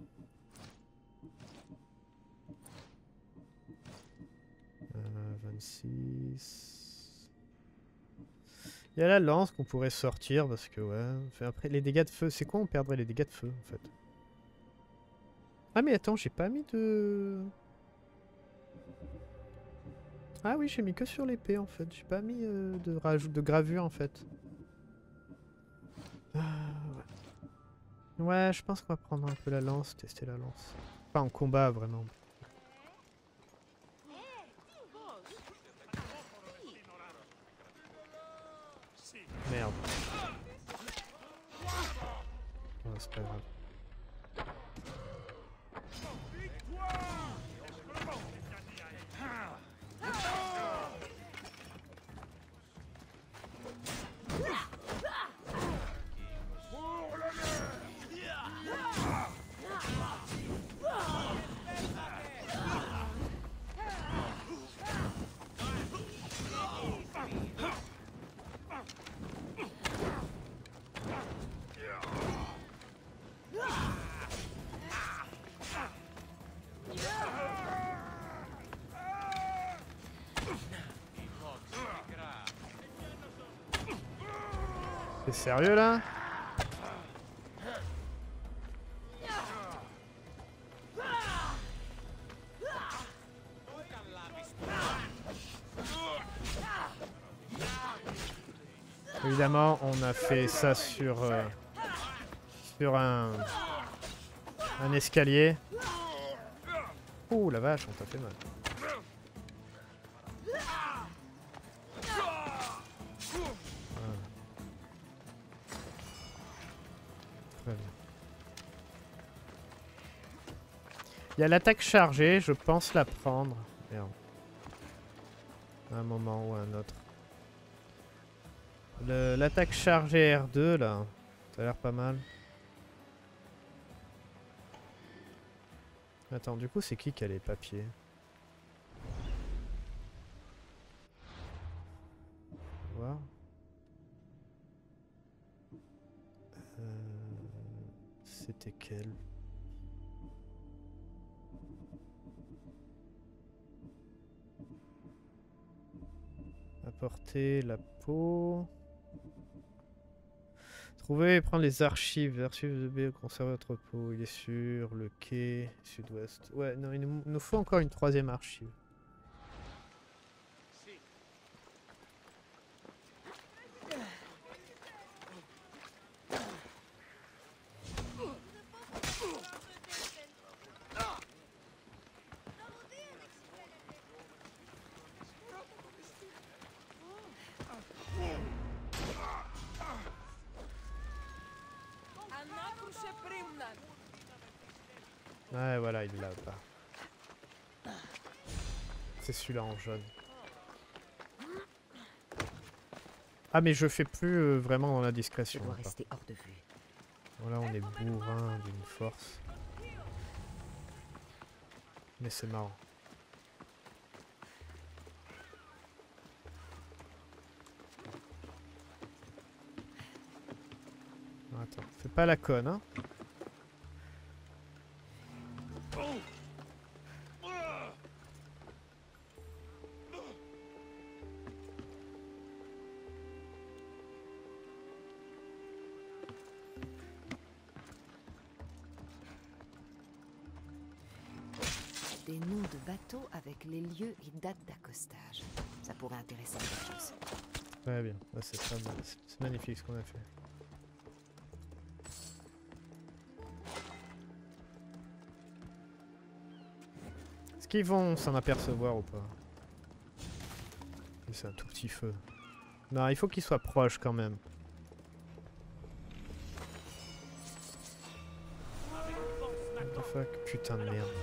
Euh, vingt-six. Il y a la lance qu'on pourrait sortir parce que ouais. Enfin, après les dégâts de feu, c'est quoi? On perdrait les dégâts de feu en fait. Ah mais attends, j'ai pas mis de... Ah oui, j'ai mis que sur l'épée en fait. J'ai pas mis euh, de rajout de gravure en fait. Ah, ouais. Ouais, je pense qu'on va prendre un peu la lance, tester la lance. Pas en combat vraiment. Merde. Oh, c'est pas grave. T'es sérieux là? Évidemment, on a fait ça sur euh, sur un un escalier. Ouh la vache, on t'a fait mal. Il y a l'attaque chargée, je pense la prendre. Merde. À un moment ou à un autre. L'attaque chargée R deux là, ça a l'air pas mal. Attends, du coup c'est qui qui a les papiers? On va voir. C'était quel? Apporter la peau. Trouver et prendre les archives. Les archives de B, conserver votre peau. Il est sur le quai sud-ouest. Ouais, non, il nous, nous faut encore une troisième archive. Ouais, voilà, il l'a pas. C'est celui-là en jaune. Ah, mais je fais plus euh, vraiment dans la discrétion. Je dois rester hors de vue. Voilà, on est bourrin d'une force. Mais c'est marrant. Attends, fais pas la conne, hein. Des noms de bateaux avec les lieux et dates d'accostage. Ça pourrait intéresser les choses. Ouais, bien. Ouais, c'est très bien. C'est magnifique ce qu'on a fait. Est-ce qu'ils vont s'en apercevoir ou pas? C'est un tout petit feu. Non, il faut qu'il soit proche quand même. What the fuck? Putain de merde.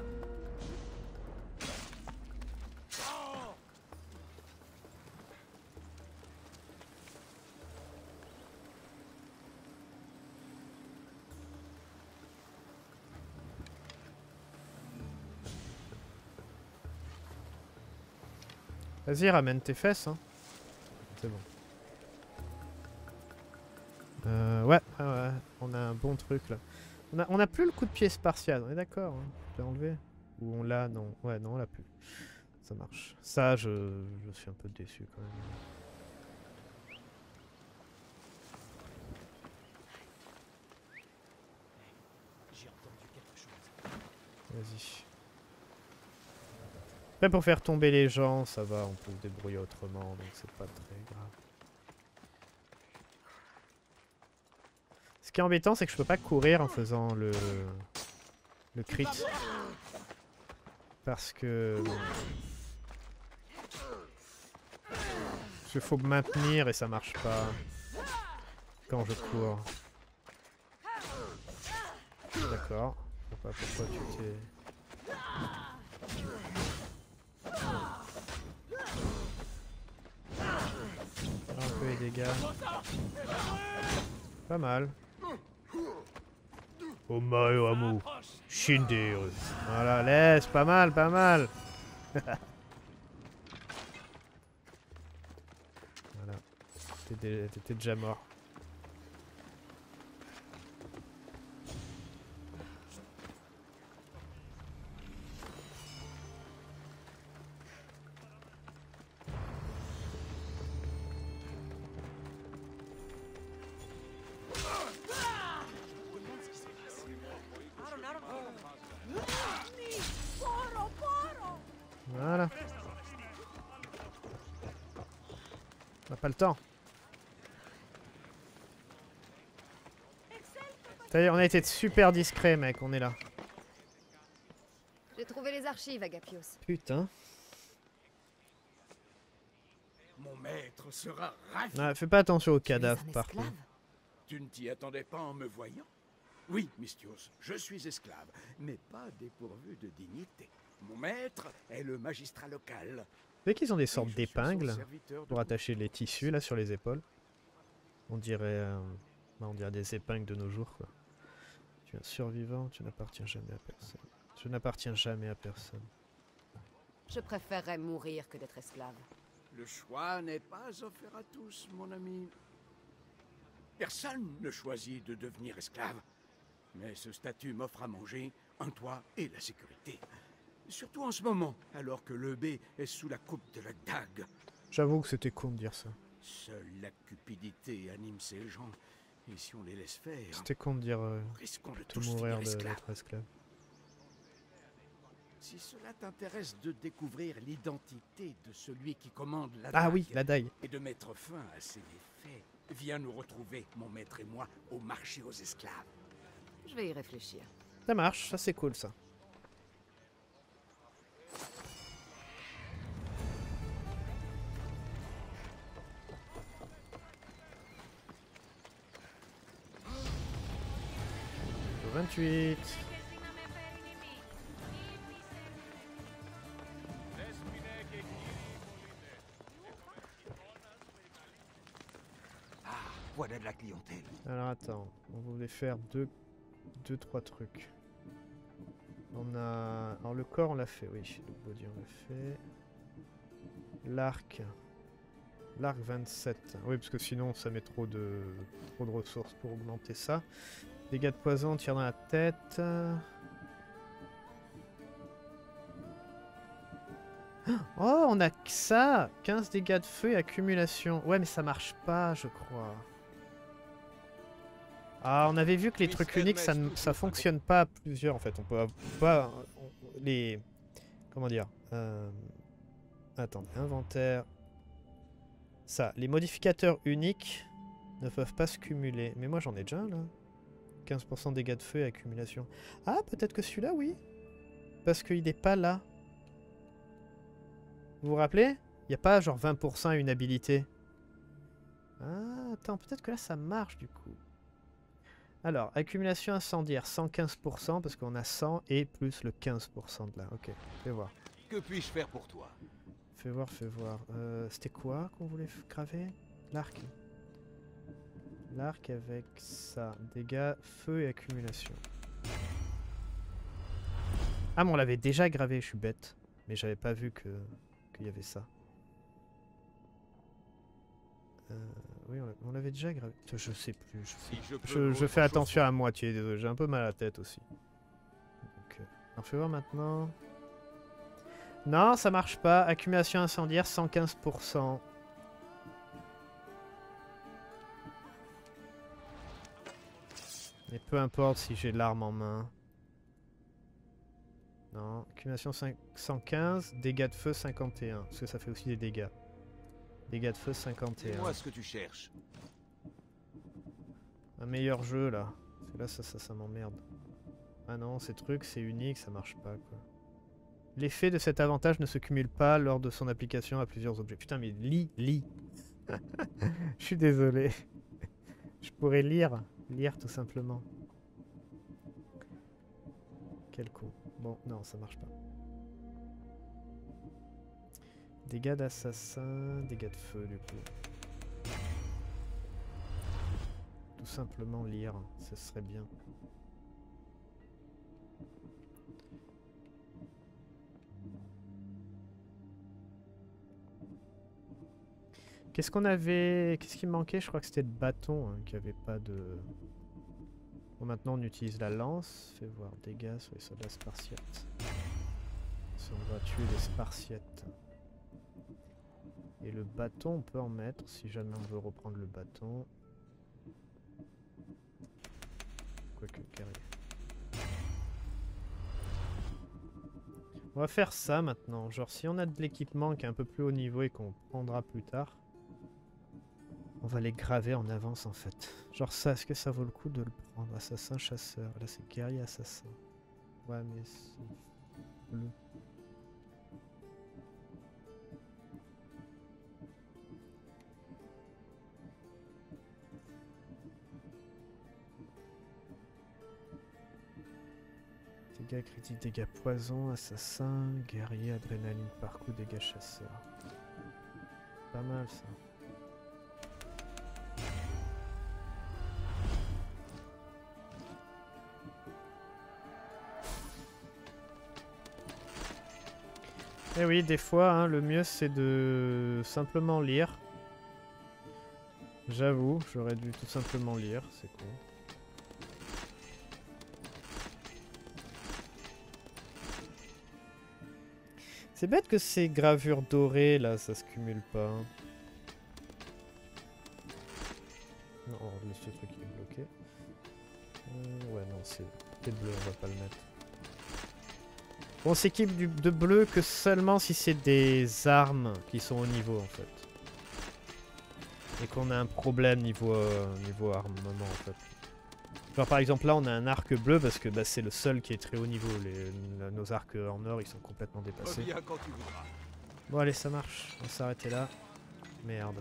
Vas-y, ramène tes fesses, hein. C'est bon. Euh, ouais, ah ouais, on a un bon truc là. On a, on a plus le coup de pied spartiate, on est d'accord, hein. Je l'ai enlevé. Ou on l'a, non. Ouais, non, on l'a plus. Ça marche. Ça, je, je suis un peu déçu quand même. J'ai entendu quelque chose. Vas-y. Après, pour faire tomber les gens, ça va, on peut se débrouiller autrement, donc c'est pas très grave. Ce qui est embêtant, c'est que je peux pas courir en faisant le, le crit. Parce que... Il faut me maintenir et ça marche pas quand je cours. D'accord. Je sais pas pourquoi tu t'es... Un peu les dégâts. Pas mal. Omae Amu. Shinderu. Voilà, laisse, pas mal, pas mal. Voilà. T'étais déjà mort. Voilà. On n'a pas le temps. Ça y est, on a été super discret, mec, on est là. J'ai trouvé les archives, Agapios. Putain. Mon maître sera ravi. Ah, fais pas attention aux cadavres, par contre. Tu ne t'y attendais pas en me voyant? Oui, Misthios, je suis esclave, mais pas dépourvu de dignité. Mon maître est le magistrat local. Vous savez qu'ils ont des sortes d'épingles pour attacher les tissus là sur les épaules. On dirait, euh, bah, on dirait des épingles de nos jours, quoi. Tu es un survivant, tu n'appartiens jamais à personne. Je n'appartiens jamais à personne. Je préférerais mourir que d'être esclave. Le choix n'est pas offert à tous, mon ami. Personne ne choisit de devenir esclave. Mais ce statut m'offre à manger, un toit et la sécurité. Surtout en ce moment, alors que le B est sous la coupe de la dague. J'avoue que c'était con de dire ça. Seule la cupidité anime ces gens. Et si on les laisse faire... C'était con de dire euh, risquons de de tous mourir finir esclaves. d'être esclave. Si cela t'intéresse de découvrir l'identité de celui qui commande la Ah dague oui, la dague. et de mettre fin à ses méfaits, viens nous retrouver, mon maître et moi, au marché aux esclaves. Je vais y réfléchir. Ça marche, ça c'est cool ça. vingt-huit. Ah, voilà de la clientèle. Alors attends, on voulait faire deux, deux trois trucs. On a... Alors le corps on l'a fait, oui. Le body on l'a fait. L'arc. L'arc vingt-sept. Oui, parce que sinon ça met trop de, trop de ressources pour augmenter ça. Dégâts de poison, tir dans la tête. Oh, on a que ça. quinze dégâts de feu et accumulation. Ouais, mais ça marche pas, je crois. Ah, on avait vu que les trucs uniques, ça ne ça fonctionne pas à plusieurs, en fait. On peut pas... On, les... Comment dire euh, Attends, inventaire. Ça, les modificateurs uniques ne peuvent pas se cumuler. Mais moi, j'en ai déjà, là. quinze pour cent dégâts de feu et accumulation. Ah, peut-être que celui-là, oui. Parce qu'il n'est pas là. Vous vous rappelez? Il n'y a pas genre vingt pour cent à une habilité. Ah, attends, peut-être que là, ça marche, du coup. Alors, accumulation incendiaire, cent quinze pour cent, parce qu'on a cent et plus le quinze pour cent de là. Ok, fais voir. Que puis-je faire pour toi? Fais voir, fais voir. Euh, C'était quoi qu'on voulait graver? L'arc. L'arc avec ça. Dégâts, feu et accumulation. Ah, mais on l'avait déjà gravé, je suis bête. Mais j'avais pas vu que qu'il y avait ça. Euh, oui, on l'avait déjà gravé. Je sais plus. Je, Si je peux je, je autre fais chose attention à moitié, désolé. J'ai un peu mal à la tête aussi. Donc, euh, alors, fais voir maintenant. Non, ça marche pas. Accumulation incendiaire, cent quinze pour cent. Mais peu importe si j'ai l'arme en main. Non, accumulation cent quinze, dégâts de feu cinquante et un, parce que ça fait aussi des dégâts. Dégâts de feu cinquante et un. Dis-moi ce que tu cherches. Un meilleur jeu là. Parce que là ça, ça, ça m'emmerde. Ah non, ces trucs c'est unique, ça marche pas quoi. L'effet de cet avantage ne se cumule pas lors de son application à plusieurs objets. Putain mais lis, lis. Je suis désolé. Je pourrais lire. Lire tout simplement. Quel con. Bon, non, ça marche pas. Dégâts d'assassin, dégâts de feu du coup. Tout simplement lire, ce serait bien. Qu'est-ce qu'on avait... Qu'est-ce qui manquait? Je crois que c'était le bâton, hein, qui avait pas de... Bon, maintenant on utilise la lance. Fais voir dégâts sur les soldats spartiates. Si on va tuer les spartiates. Et le bâton, on peut en mettre si jamais on veut reprendre le bâton. Quoique guerrier. On va faire ça maintenant. Genre si on a de l'équipement qui est un peu plus haut niveau et qu'on prendra plus tard, on va les graver en avance en fait. Genre ça, est-ce que ça vaut le coup de le prendre? Assassin, chasseur. Là c'est guerrier, assassin. Ouais mais c'est bleu. Dégâts critiques, dégâts poison, assassin, guerrier, adrénaline, parcours, dégâts chasseur. Pas mal ça. Eh oui, des fois, hein, le mieux c'est de simplement lire. J'avoue, j'aurais dû tout simplement lire, c'est con. C'est bête que ces gravures dorées là, ça se cumule pas. Non, on va laisser le truc qui est bloqué. Euh, ouais, non, c'est bleu, on va pas le mettre. Bon, on s'équipe de bleu que seulement si c'est des armes qui sont au niveau en fait. Et qu'on a un problème niveau, euh, niveau armement en fait. Genre par exemple là on a un arc bleu parce que bah, c'est le seul qui est très haut niveau. Les, nos arcs en or ils sont complètement dépassés. Reviens quand tu voudras. Bon allez ça marche, on va s'arrêter là. Merde.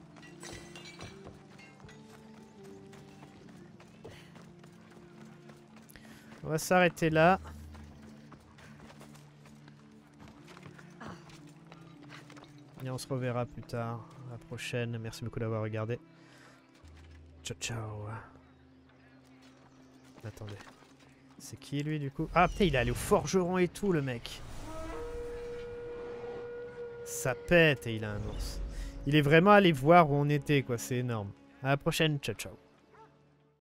On va s'arrêter là. Et on se reverra plus tard. À la prochaine. Merci beaucoup d'avoir regardé. Ciao ciao. Attendez. C'est qui lui du coup? Ah putain il est allé au forgeron et tout le mec. Ça pète et il a un ours. Il est vraiment allé voir où on était quoi. C'est énorme. À la prochaine. Ciao ciao.